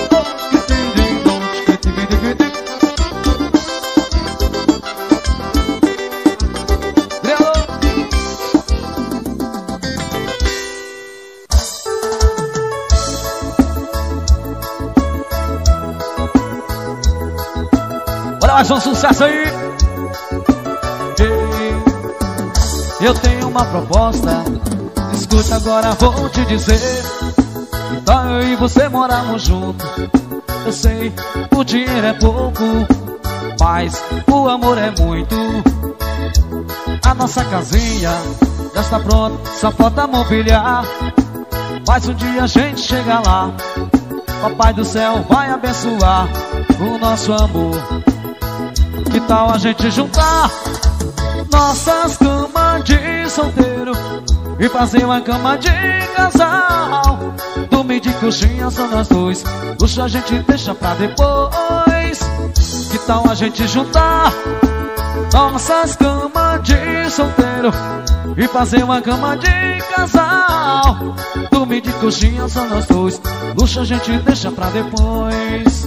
Speaker 1: Mais um sucesso aí. Eu tenho uma proposta, escuta agora, vou te dizer. Então eu e você moramos juntos. Eu sei, o dinheiro é pouco, mas o amor é muito. A nossa casinha já está pronta, só falta mobiliar. Mas um dia a gente chega lá, Papai do céu vai abençoar o nosso amor. Que tal a gente juntar nossas camas de solteiro e fazer uma cama de casal? Dormir de coxinha só nós dois, luxo a gente deixa pra depois. Que tal a gente juntar nossas camas de solteiro e fazer uma cama de casal? Dormir de coxinha só nós dois, luxo a gente deixa pra depois.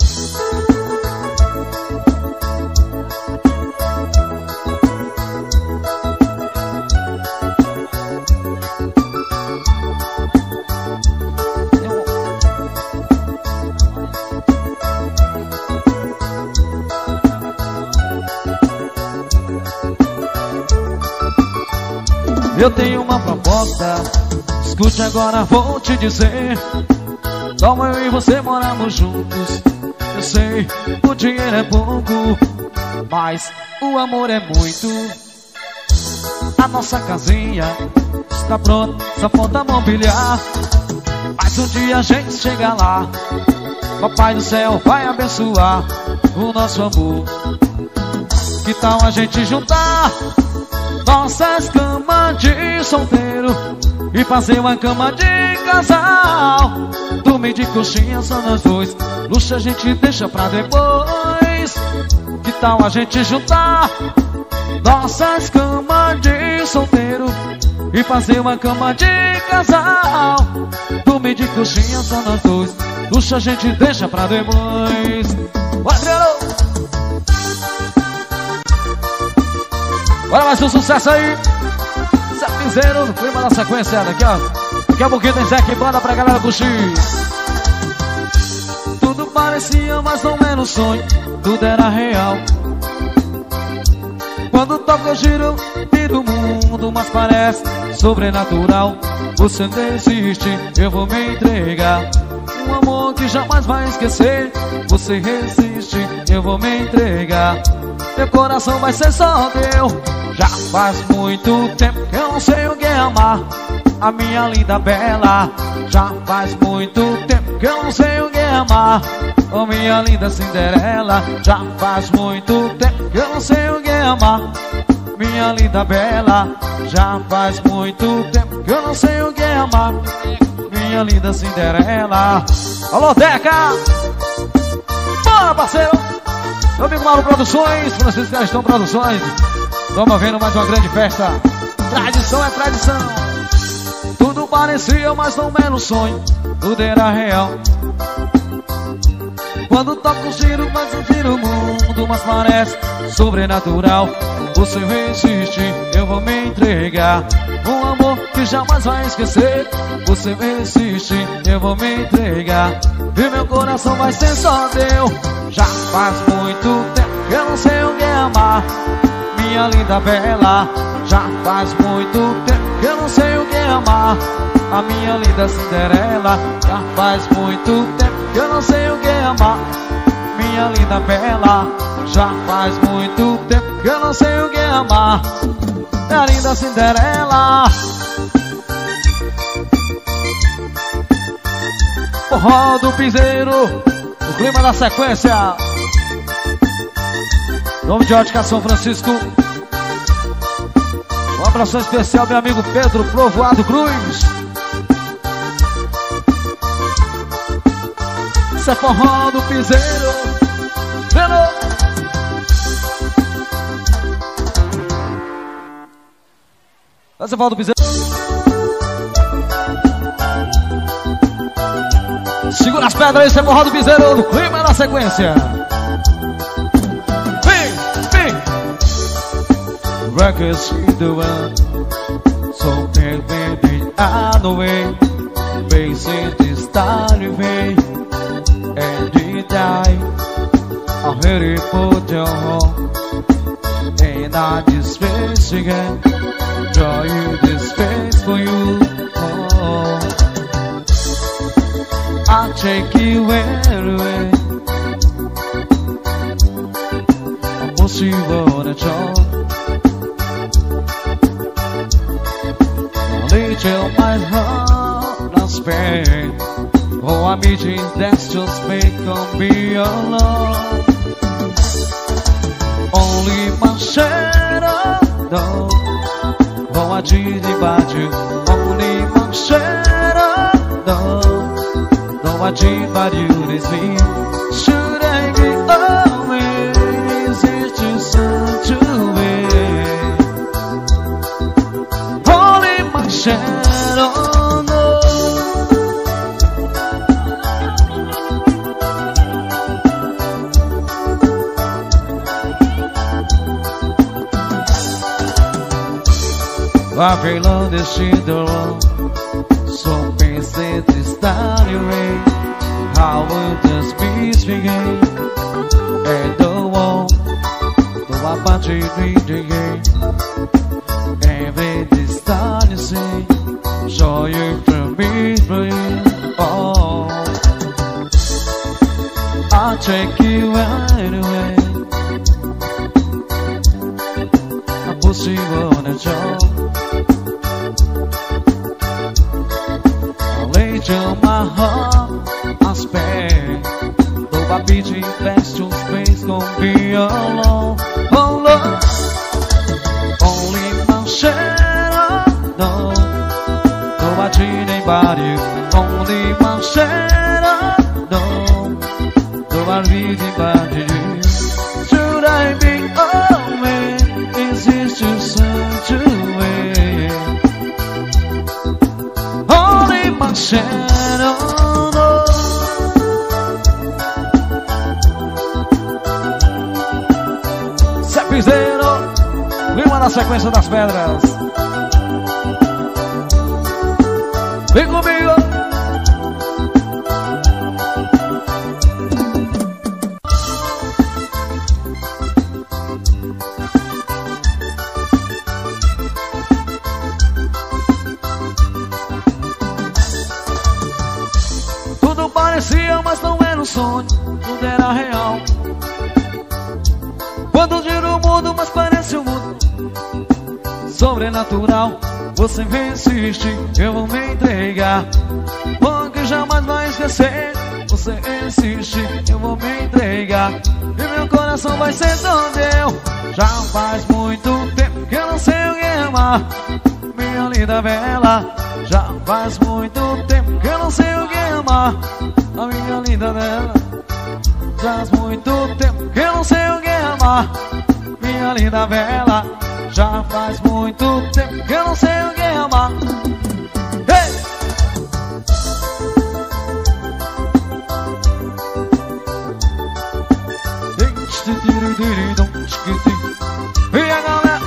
Speaker 1: Eu tenho uma proposta, escute agora, vou te dizer. Como eu e você moramos juntos, eu sei, o dinheiro é pouco, mas o amor é muito. A nossa casinha está pronta, só falta mobiliar. Mas um dia a gente chega lá, Papai do céu vai abençoar o nosso amor. Que tal a gente juntar nossas camas de solteiro e fazer uma cama de casal? Dormir de coxinha só nós dois, luxo a gente deixa pra depois. Que tal a gente juntar nossas camas de solteiro e fazer uma cama de casal? Dormir de coxinha só nós dois, luxo a gente deixa pra depois. Adriano! Bora mais um sucesso aí. Zé Piseiro, no clima da sequência. Daqui a pouquinho tem Zé que banda pra galera curtir. Tudo parecia mais ou menos sonho, tudo era real. Quando toca eu giro, viro o mundo, mas parece sobrenatural. Você não existe, eu vou me entregar. Um amor que jamais vai esquecer. Você resiste, eu vou me entregar. Meu coração vai ser só teu. Já faz muito tempo que eu não sei o que é amar a minha linda bela. Já faz muito tempo que eu não sei o que é amar a minha linda Cinderela. Já faz muito tempo que eu não sei o que é amar minha linda bela. Já faz muito tempo que eu não sei o que é amar minha linda Cinderela. Alô, Deca! Bora, parceiro! Meu amigo Mauro Produções, Francisco Gastão Produções. Estamos vendo mais uma grande festa. Tradição é tradição. Tudo parecia mais ou menos sonho, tudo era real. Quando toco o giro, mas eu viro o mundo, mas parece sobrenatural. Você resiste, eu vou me entregar. Um amor que jamais vai esquecer. Você resiste, eu vou me entregar. E meu coração vai ser só teu. Já faz muito tempo que eu não sei o que é amar minha linda bela. Já faz muito tempo que eu não sei o que é amar a minha linda Cinderela. Já faz muito tempo que eu não sei o que é amar minha linda bela. Já faz muito tempo que eu não sei o que é amar minha linda Cinderela. Forró do Piseiro, o clima da sequência. Nome de Ótica São Francisco. Um abraço especial, meu amigo Pedro Provoado Cruz. Isso é forró do Piseiro. Vendo? Essa é forró do Piseiro. Segura as pedras aí, isso é forró do Piseiro. No clima da sequência. Records in the world, so baby, I know way. Facing this starry way, and you die. I'm ready for your home, and I just face again. Draw you this face for you. Oh, I'll take you anyway. you wanna join. Lead your mind heart and spare. Oh, I'm eating, that's just make me alone. Only my shadow knows. Oh, I dream about you. Only my shadow knows. No, I dream about you, this me. Should I be away? Is it too soon to wait? Only my shadow knows. I feel on this shit alone. So pensei de estar em rain. How will this peace begin? And the wall, the Apache again. Every this time you say, show you from me, oh, I'll take you anyway. I push you on a job. To my heart, I spare. Though I beat you fast to space, gon' be alone, alone. Only my shadow knows. Though I dream about you. Only my shadow knows. Though I read about you. Should I be away? Is it too soon to wait? Only my shadow. Piseiro, lima na sequência das pedras. Vem comigo. Tudo parecia, mas não era um sonho. Tudo era real. Quando giro o mundo, mas parece um mundo sobrenatural. Você me insiste, eu vou me entregar. Porque jamais vai esquecer. Você insiste, eu vou me entregar. E meu coração vai ser todo teu. Já faz muito tempo que eu não sei o que amar. Minha linda bela. Já faz muito tempo que eu não sei o que amar. A minha linda bela. Já faz muito tempo que eu não sei o que amar. Minha linda bela. Já faz muito tempo que eu não sei o que amar. Hey! E a galera,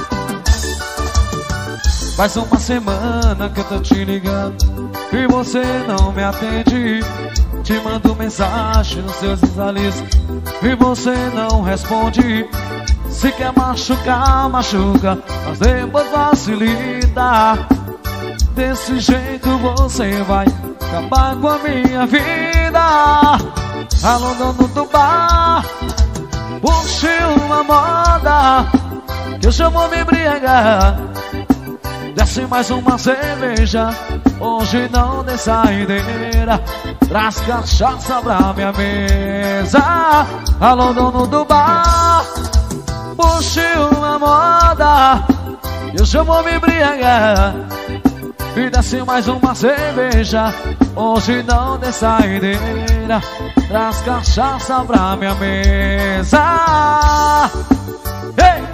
Speaker 1: faz uma semana que eu tô te ligando e você não me atende. Te mando mensagem nos seus visualizos e você não responde. Se quer machucar, machuca, mas depois facilita. Desse jeito você vai acabar com a minha vida. Alô, dono do bar, puxe uma moda que eu já vou me embriagar. Desce mais uma cerveja, hoje não tem saideira. Traz cachaça pra minha mesa. Alô, dono do bar, puxe uma moda que eu já vou me embriagar. E desce mais uma cerveja, hoje não tem saideira. Traz cachaça pra minha mesa. Hey!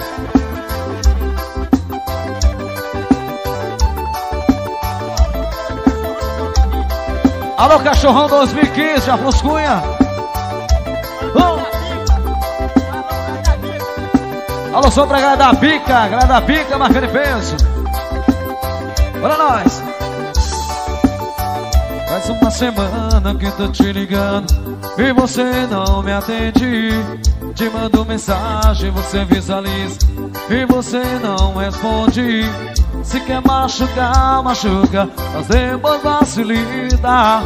Speaker 1: Alô, Cachorrão 2015, já Cunha. Alô, só pra galera da pica, marca de peso. Bora nós. Faz uma semana que tô te ligando e você não me atende. Te mando mensagem, você visualiza e você não responde. Se quer machucar, machuca, mas depois facilita.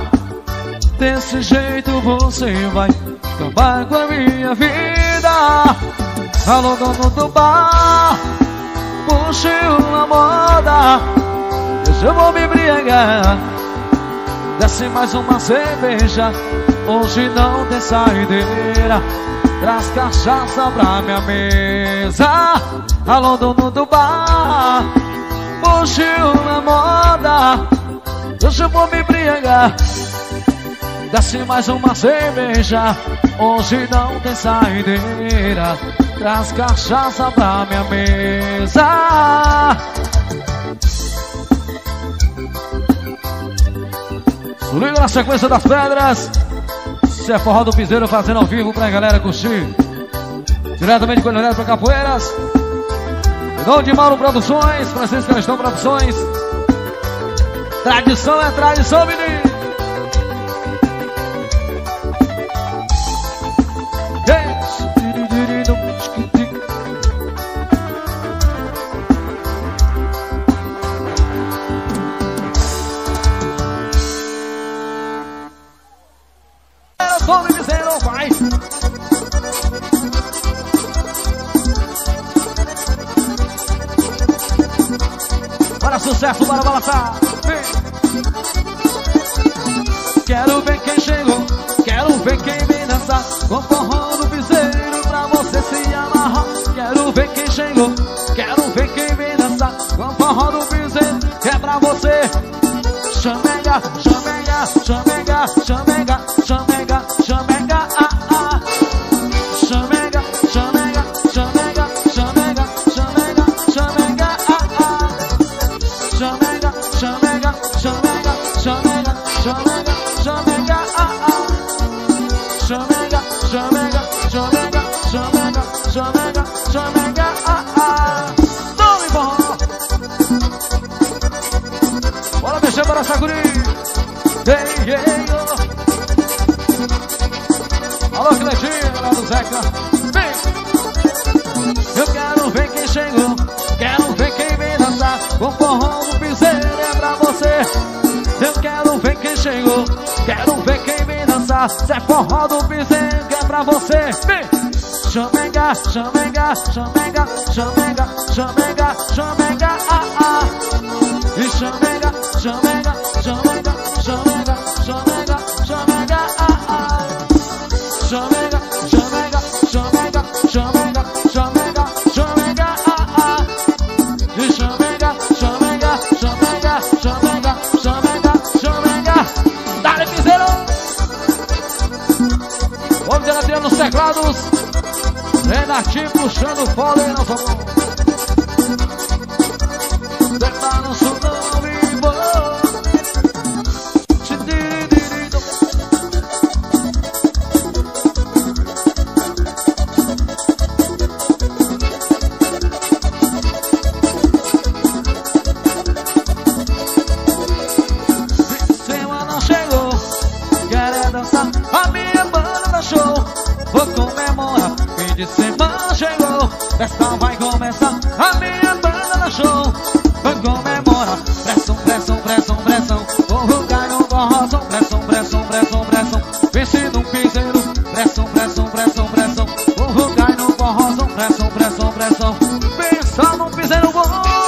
Speaker 1: Desse jeito você vai acabar com a minha vida. Alô, dono do bar, puxe uma moda, hoje eu vou me embriagar. Desce mais uma cerveja, hoje não tem saideira. Traz cachaça pra minha mesa. Alô, dono do bar, puxe uma moda, hoje eu vou me embriagar. Desce mais uma cerveja, hoje não tem saideira. Traz cachaça pra minha mesa. Liga na sequência das pedras. Isso é forró do piseiro fazendo ao vivo pra galera curtir. Diretamente com o Leonel pra Capoeiras. Dom de Mauro Produções, Francisco Cristão Produções. Tradição é tradição, menino. Vamos dizer, não vai. Bora sucesso, bora balançar. Quero ver quem chegou, quero ver quem vem dançar. Com forró do piseiro pra você se amarrar. Quero ver quem chegou, quero ver quem vem dançar. Com forró do piseiro que é pra você. Chamega, chamega, chamega, chamega, chamega, chamega, ah, ah. Chamega, chamega, chamega, chamega, chamega, chamega, ah, ah. Chamega, chamega, chamega, chamega, chamega, chamega, ah, ah. Chamega, chamega, chamega, chamega, chamega, chamega, ah, ah. Tome forró. Bora mexer para essa guri. Hey, hey, oh. Alô, Cleitinho, lá do Zeca. Vem! Eu quero ver quem chegou, quero ver quem vem dançar. Com forró do piseiro é pra você. Eu quero ver quem chegou, quero ver quem vem dançar. Se é forró do piseiro que é pra você. Vem! Chamega, chamega, chamega, chamega, chamega, chamega, ah, ah. E chamega, chamega, chamega, chamega, chamega, chamega, ah, ah. Chamega, chamega, chamega, chamega, chamega, chamega, ah, ah. E chamega, chamega, chamega, chamega, chamega, chamega. Dale, piseiro. Vamos direto nos teclados. Renatinho puxando fora e não vamos. Declara no som não vivo. Semana chegou, quer dançar, a minha banda da show. Vou comemorar, fim de semana chegou, festa vai começar, a minha banda da show. Vou comemorar, pressão, pressão, pressão, pressão. Vou cai no forrozão, pressão, pressão, pressão, pressão. Pense num piseiro, pressão, pressão, pressão, pressão. Vou cai no forrozão, pressão, pressão, pressão. Pensa num piseiro bom.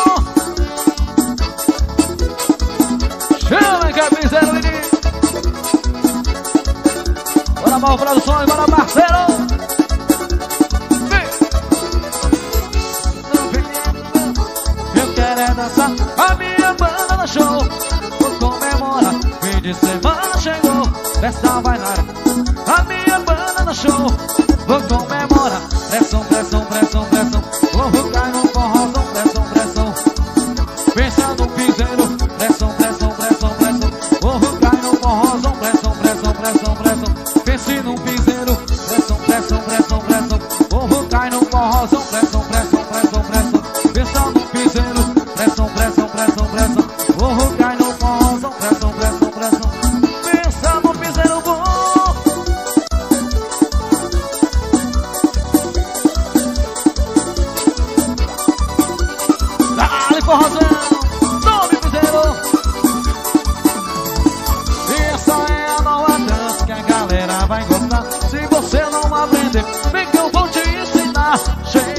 Speaker 1: Chama que é piseiro, menino. Bora, Mal Produções, bora, parceiro. A minha banda no show, vou comemorar, fim de semana chegou, festa vai na área. A minha banda no show, vou comemorar, pressão, pressão, pressão, pressão. Vou cair no forrozão, pressão, pressão. Pensa no piseiro, pressão, pressão, pressão, pressão. Vou cair no forrozão, pressão, pressão, pressão, pressão. Pense no piseiro, pressão, pressão, pressão, pressão. Vou cair no forrozão, pressão, pressão, pressão, pressão. Pensa no piseiro, pressão, pressão, pressão, pressão. Vou cair no forrozão, pressão, pressão, pressão. Pensa no piseiro bom. Dale, forrozão, tome piseiro. Essa é a nova dança que a galera vai gostar. Se você não aprender, vem que eu vou te ensinar. Chega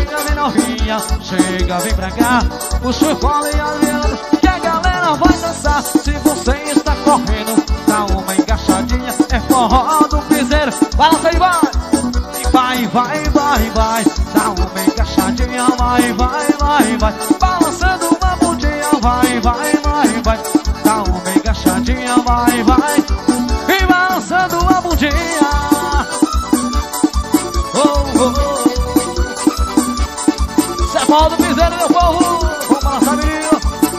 Speaker 1: novinha, chega, vem pra cá. Puxa o colo e aviando, que a galera vai dançar. Se você está correndo, dá uma encaixadinha. É forró do piseiro, balança e vai. Vai, vai, vai, vai, dá uma encaixadinha, vai, vai, vai, vai. Balançando uma bundinha, vai, vai, vai, vai. Dá uma encaixadinha, vai, vai. E balançando uma bundinha. Oh, oh, oh. Isso é forró do piseiro, meu povo. Vamos balançar, menino.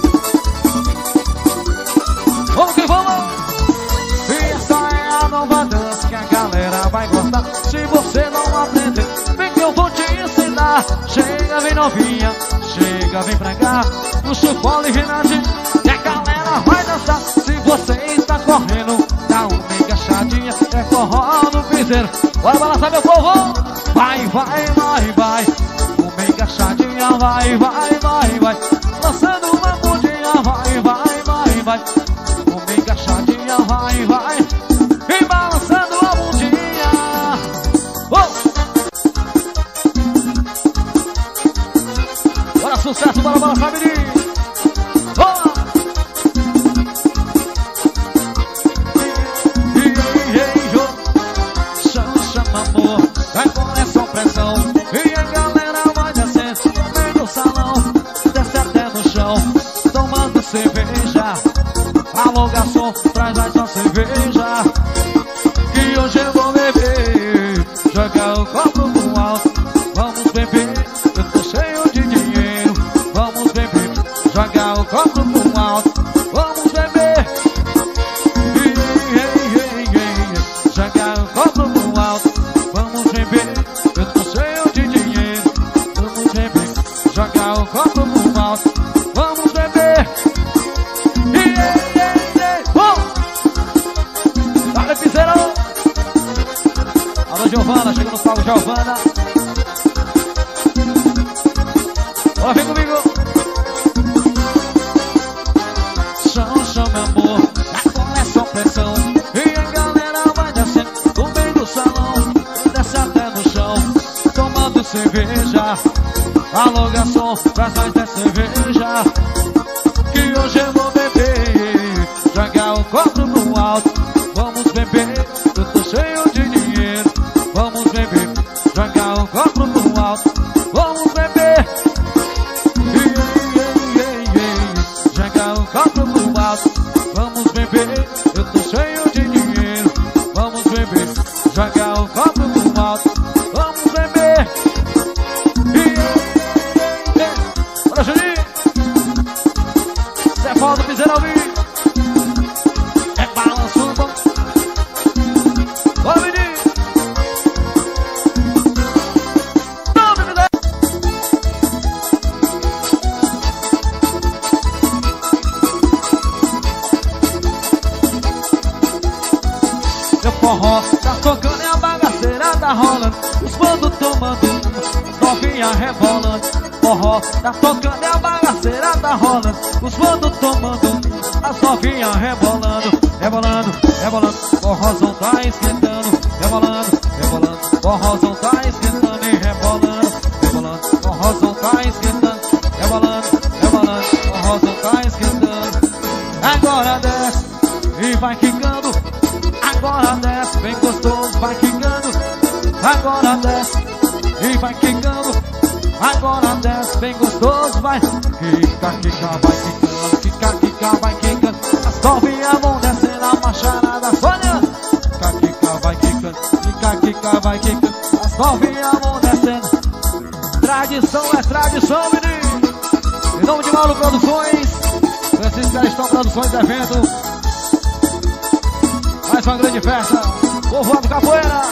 Speaker 1: Vamos que vamos. E essa é a nova dança que a galera vai gostar. Se você não aprender, vem que eu vou te ensinar. Chega, vem novinha, chega, vem pra cá. Puxa o colo e Renatinho, que a galera vai dançar. Se você está correndo, dá uma encaixadinha. É forró no piseiro. Bora balançar, meu povo. Vai, vai, vai, vai. Uma encaixadinha, vai, vai, vai, vai. Lançando uma bundinha, vai, vai, vai, vai. Uma encaixadinha, vai, vai. E balançando a bundinha. Oh! Bora, sucesso, bora balançar, menino. Oh! Chama amor, vai com essa pressão. E a galera vai descendo no meio do salão. Desce até no chão, tomando cerveja. Alô, garçom, traz mais uma cerveja. Que hoje eu vou beber. Jogar o copo pro alto. Vamos beber, eu tô cheio de dinheiro. Vamos beber, jogar o copo pro alto. Vamos beber. Jogar o copo pro alto. Vamos beber, eu tô cheio de dinheiro. Vamos beber, jogar o copo pro alto. Vamos beber. Dale, piseiro. Alô, Giovana, chega no palco, Giovana. Bora, vem comigo. Chão, meu amor, com essa pressão. E a galera vai descendo no meio do salão. Desce até no chão, tomando cerveja. Alô, garçom, traz mais de cerveja. Que hoje eu vou beber. Jogar o copo pro alto. Vamos beber, eu tô cheio de dinheiro. Vamos beber, jogar o copo pro alto. Vamos beber. Jogar o copo pro alto. Vamos beber, eu tô cheio de dinheiro. Vamos beber, jogar o copo pro alto. Vamos beber. Bora, Juninho. Zé Paulo do Piseiro ao vivo. É balanço bom. Bora, menino. Meu forró tá tocando e a bagaceira tá rolando. Os bandos tomando uma, novinha rebolando. Forró tá tocando e a bagaceira tá rolando. Os bandos tomando uma, as novinhas rebolando. Rebolando, rebolando, forrozão tá esquentando. Rebolando, rebolando, forrozão tá esquentando e rebolando. Rebolando, forrozão tá esquentando. Rebolando, rebolando, forrozão tá esquentando. Agora desce e vai quicando. Agora desce, bem gostoso, vai quicando. Agora desce e vai quicando. Agora desce, bem gostoso, vai. Quica, quica, vai quicando. Quica, quica, vai quicando. As novinhas vão descendo a macharada, Sônia. Quica, quica, vai quicando. Quica, quica, vai quicando. As novinhas vão descendo. Tradição é tradição, menino. Em nome de Mauro Produções, Francisco Caristão Produções de Evento. Mais uma grande festa, povoado Capoeiras.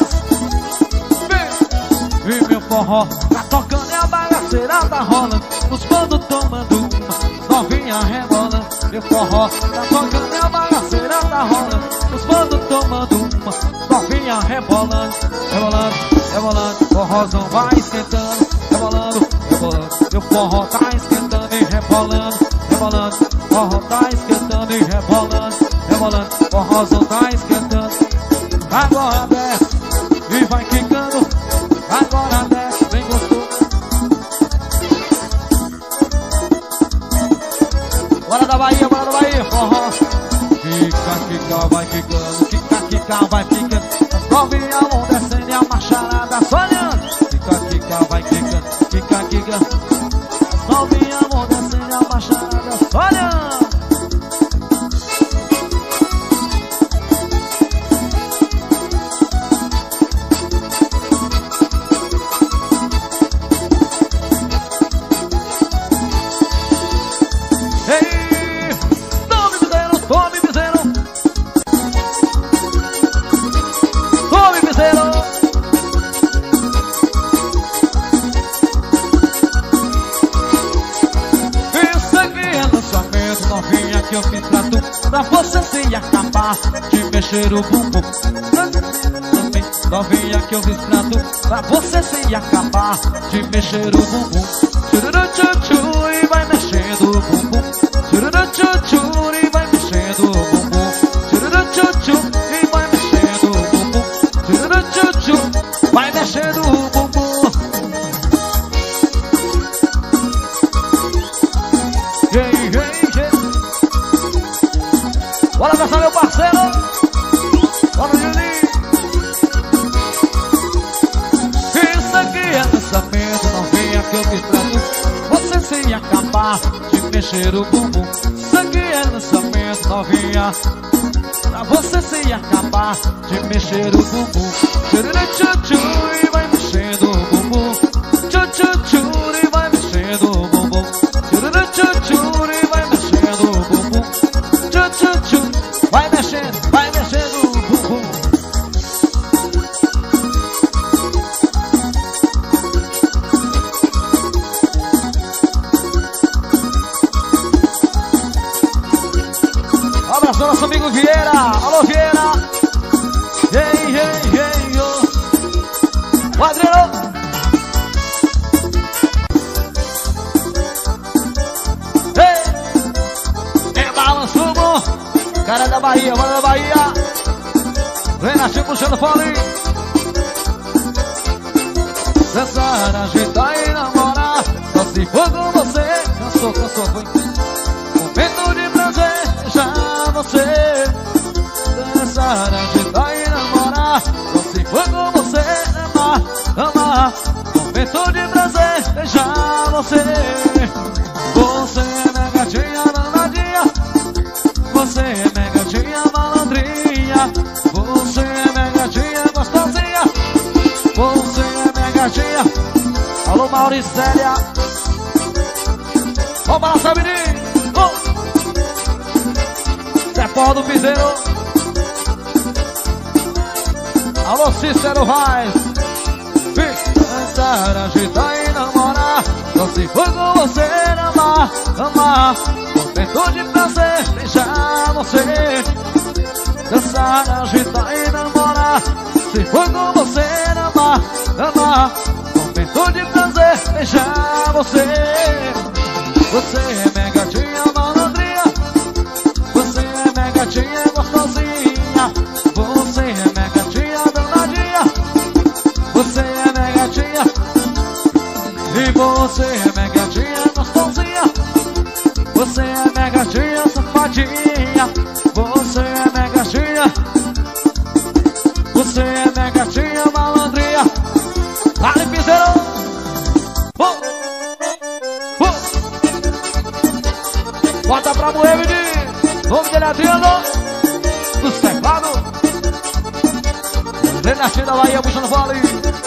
Speaker 1: E meu forró tá tocando e a bagaceira tá rolando. Os bandos tomando uma, novinha rebolando. Meu forró tá tocando e a bagaceira tá rolando. Os bandos tomando uma, novinha rebolando. Rebolando, rebolando, forrozão vai esquentando. Rebolando, rebolando, meu forró tá esquentando e rebolando. Rebolando, forró tá esquentando e rebolando. Rebolando, forrozão tá esquentando. Agora desce e vai quicando. Agora desce, bem gostoso. Bora da Bahia, forró. Quica, quica, vai quicando. Quica, quica, vai quicando. As novinhas vão descendo e a macharada só olhando. Quica, quica, vai quicando. Quica, quica. As novinhas vão descendo e a macharada só olhando. Que eu fiz pra tu, pra você se acabar de mexer o bumbum. Novinha que eu fiz pra tu, pra você se acabar de mexer o bumbum. Chururu chuchu e vai mexendo o bumbum. Chururu chuchu e vai mexendo o bumbum. Chururu chuchu e vai mexendo o bumbum. Chururu chuchu, vai mexendo o bumbum. Bora abraçar meu parceiro. Bora, Juninho. Isso aqui é lançamento. Não venha que eu fiz pra tu, você sem acabar de mexer o bumbum. Isso aqui é lançamento. Não venha pra você sem acabar de mexer o bumbum. Tchururu tchutchu e vai mexendo o bumbum. Tchutchu e vai mexendo o bumbum. Tchururu tchutchu e vai mexendo o bumbum. Tchutchu, vai mexendo o bumbum. Um abraço ao nosso amigo Vieira. Alô, Vieira. Ei, oh. Quadrilho. Cara da Bahia, bora da Bahia. Renatinho puxando fole. Dançar, agitar e namorar. Só se for com você. Cansou, foi. Momento de prazer, já você. Dançar, agitar e namorar. Só se for com você. Amar. Momento de prazer, já você. Você é minha gatinha danadinha. Você é minha gatinha malandrinha. Você é minha gatinha gostosinha. Você é minha gatinha. Alô, Mauricélia. Vamos balançar, menino. Zé Porra do Piseiro. Alô, Cícero Vaz. Dançar, agitar e namorar. Só se for com você, amar. Momento de prazer, deixar você. Dançar, agitar e namorar. Se for com você, amar. Momento de prazer, deixar você. Você é minha gatinha malandrinha. Você é minha gatinha gostosinha. Você é minha gatinha danadinha. Você é minha gatinha. E você é minha gatinha gostosinha. Você é minha gatinha safadinha. Você é minha gatinha. Você é minha gatinha malandrinha. Vale, Piseiro. Bota pra moer, menino. Nome dele é Adriano dos teclados. Renatinho da Bahia puxando vale.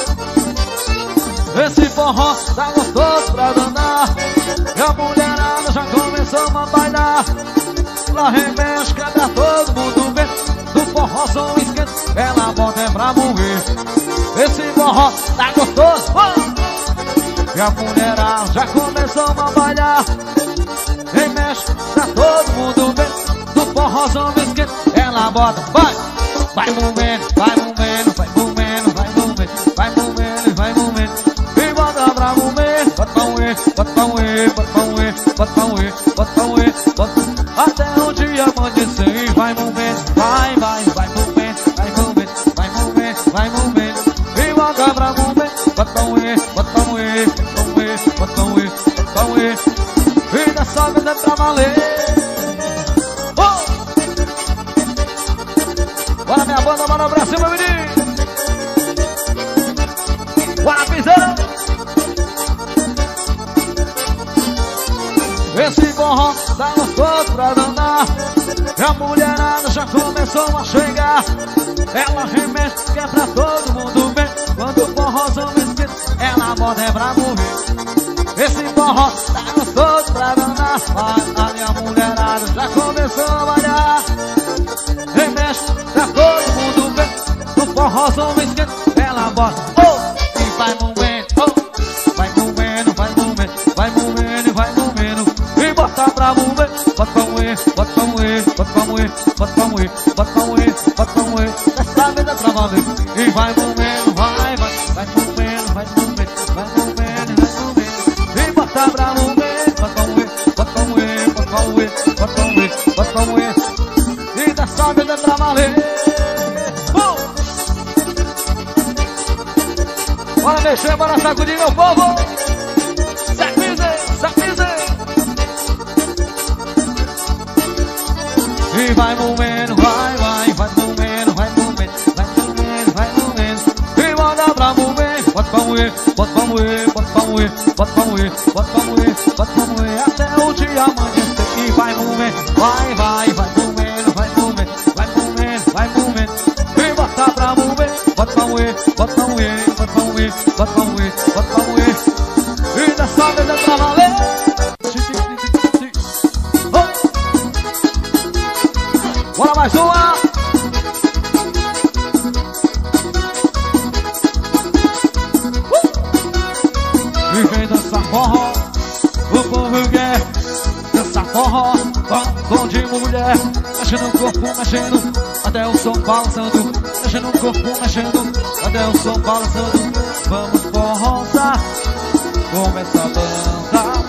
Speaker 1: Esse forró tá gostoso pra danar. E a mulherada já começou a bailar. Ela remexe, quebra todo mundo vê. Do forrozão esquenta, ela bota é pra morrer. Esse forró tá gostoso. E a mulherada já começou a bailar. Remexe, pra todo mundo vê. Do forrozão esquenta, ela bota, vai. Vai movendo, vai movendo, vai movendo, vai movendo, vai movendo, vai movendo. E bota pra mover, bota pra mover, bota pra mover, bota pra mover, bota pra mover, bota pra mover, bota. Até o dia amanhecer e vai movendo, vai movendo, vai movendo, vai movendo, vai movendo. E bota pra mover, bota pra mover, bota pra mover, bota pra mover, bota pra mover, bota pra mover. E dessa vez é pra valer. a banda mano pra cima, menino. Bora, piseira. Esse forró tá gostoso pra dançar. E a mulherada já começou a chegar. Ela remexe que é pra todo mundo ver. Quando o forrozão esquenta, ela bota é pra morrer. Esse forró tá gostoso pra dançar. A minha mulherada já começou a malhar. Remexe pra todo mundo ver. O forrozão esquenta, ela bota e vai moendo, vai moendo, vai moendo, vai moendo, vai moendo. E bota pra moer, bota pra moer, bota pra moer, bota pra moer, bota pra moer, bota pra moer, bota pra moer. Dessa vez é pra valer. E vai moendo, vai moendo, vai moendo, vai moendo, vai moendo. E bota pra moer, bota pra moer, bota pra moer, bota pra moer, bota pra moer, bota pra moer. E dessa vez é pra valer. Bora mexer, bora sacudir, meu povo. Sacude. E vai moendo, vai moendo, vai moendo, vai moendo, vai moendo. E bota pra moer, bota pra moer, bota pra moer, bota pra moer, bota pra moer, bota pra moer, bota pra moer, até o dia amanhecer. E vai moendo, vai moendo, vai moendo, vai moendo, vai moendo. E bota pra moer, bota pra moer, bota pra moer, bota pra moer, bota pra moer, bota pra moer. E dessa vez é pra valer. Bora mais uma! E vem dançar forró, o povo quer dançar forró, bom de mulher, mexendo o corpo, mexendo, até o som balançando, mexendo o corpo, mexendo, até o som balançando. Vamos forrosar, começa a banda,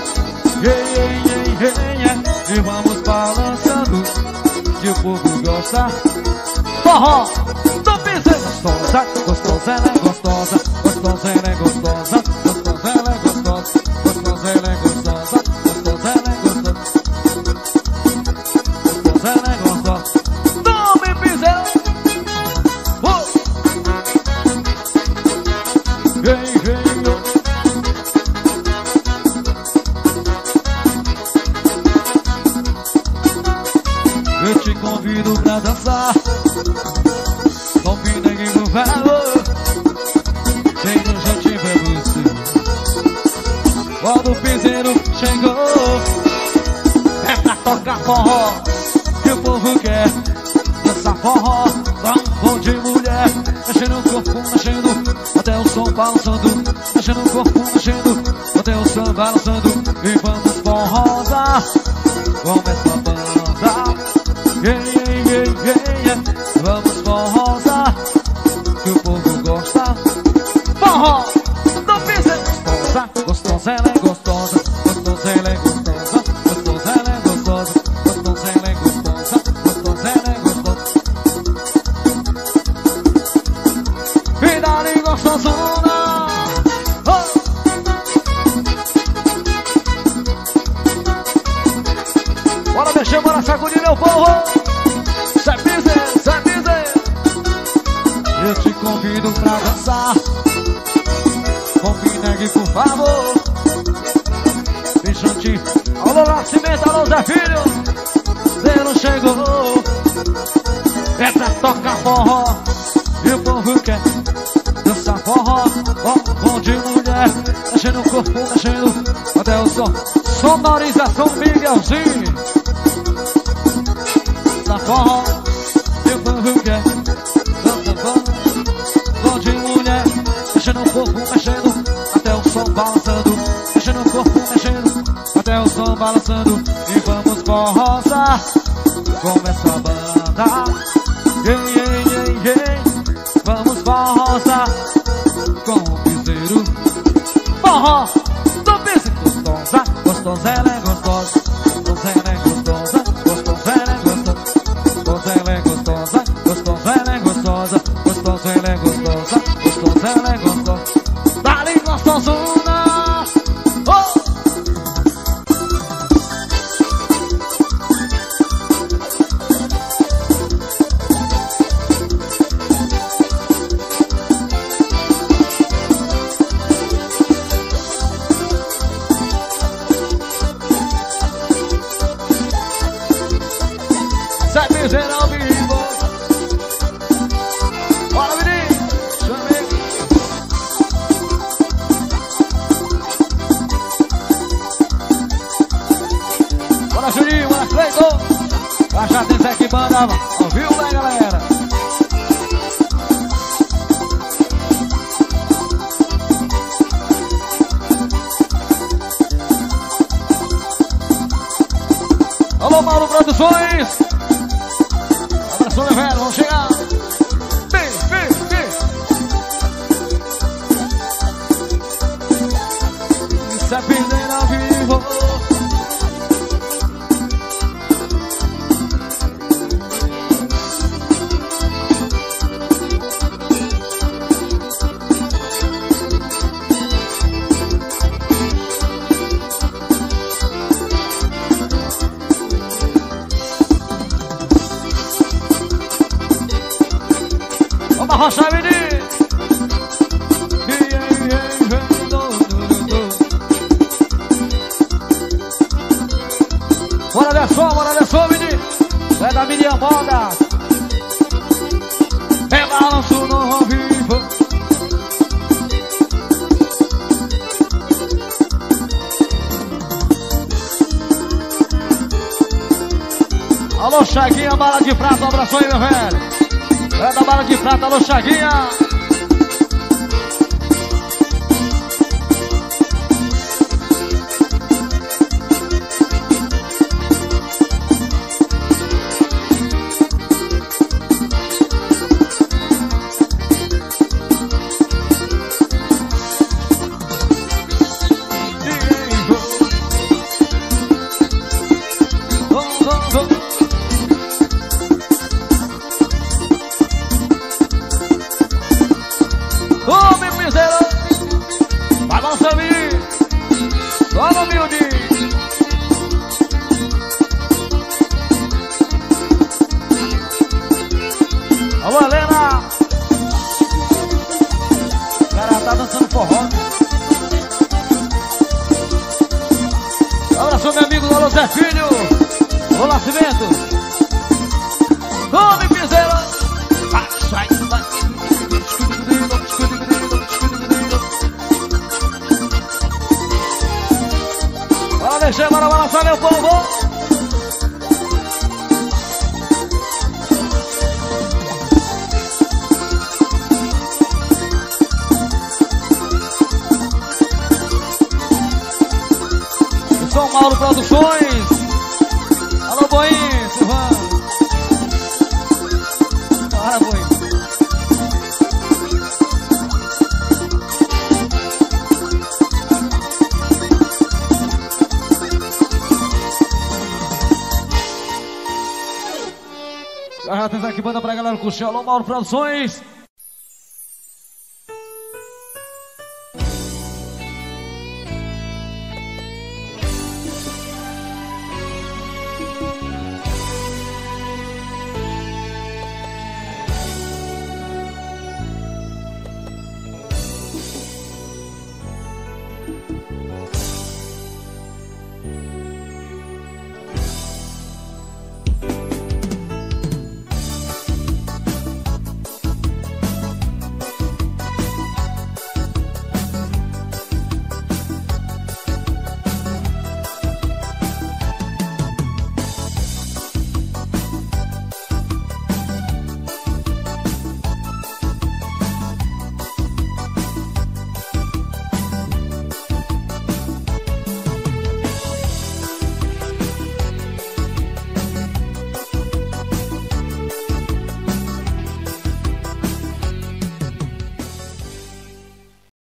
Speaker 1: e vamos balançando. Que o povo gosta. Forró do piseiro. Gostosa, gostosa, ela é gostosa. Gostosa, ela é gostosa. Gostosa, ela é gostosa. Gostosa, ela é gostosa. Gostosa, ela é gostosa. Gostosa, ela é gostosa. Tome piseiro. Eu te convido pra dançar. Convida ninguém no valor. Vem no jantinho pra você. Quando o piseiro chegou, é pra tocar forró. Que o povo quer dançar forró. Bom de mulher, mexendo o corpo, mexendo, até o som balançando. Mexendo o corpo, mexendo, até o som balançando. E vamos forrosar. Começa a banda. Vamos forrosar, que o povo gosta. Forró do piseiro. Gostosa, gostosa, ela é gostosa. Gostosa, ela é gostosa. Gostosa, ela é gostosa. Gostosa, ela é gostosa. Gostosa, ela é gostosa. Vida de gostosona. Bora mexer, bora sacudir, meu povo. Eu te convido pra dançar. Combina aqui, por favor. Bichante. Alô, Nascimento, alô, Zé Filho. Zero chegou. É pra tocar forró. E o povo quer dançar forró. Bom de mulher, mexendo o corpo, mexendo, até o som. Sonorização Miguelzinho. Dançar forró. E o povo quer dançar forró. Bom de mulher, mexendo o corpo, mexendo, até o som balançando. Mexendo o corpo, mexendo, até o som balançando. E vamos forrosar. Começa a banda. Vamos forrosar com o piseiro. Forró do piseiro. Gostosa, gostosa, ela é gostosa. Gostosa, ela é gostosa. Gostosa, ela é gostosa. Gostosa, ela é gostosa. Gostosa, ela é gostosa. Gostosa, ela é gostosa. Gostosa, ela é gostosa. Dá-lhe gostosona. piseiro ao vivo. Bora, menino. Bora, Juninho, bora, Cleiton. Baixa atenção aqui, banda. Ouviu, né, galera? Alô, Mauro Produções. Abração, meu velho, vamos chegar. Vem. Isso é piseiro ao vivo. Vamos arrochar, menino. Bora descer, menino. É da Miriam Moda. É balanço no ao vivo. Alô, Chaguinha, bala de prata, um abraço aí, meu velho. É da bala de prata, alô, Chaguinha. Ô, meu piseiro, vai lançar menino, só no humilde. Alô, Helena. O cara tá dançando forró. Abraço, meu amigo, alô, Zé Filho. Ô, Nascimento. Ô, meu piseiro. Vai. Bora mexer, bora balançar, meu povo. Eu sou o Mauro Produções. Alô, Boinho, Silvano. Bora, Boinho. Atenção aqui, banda pra galera curtir. Alô, Mauro Produções.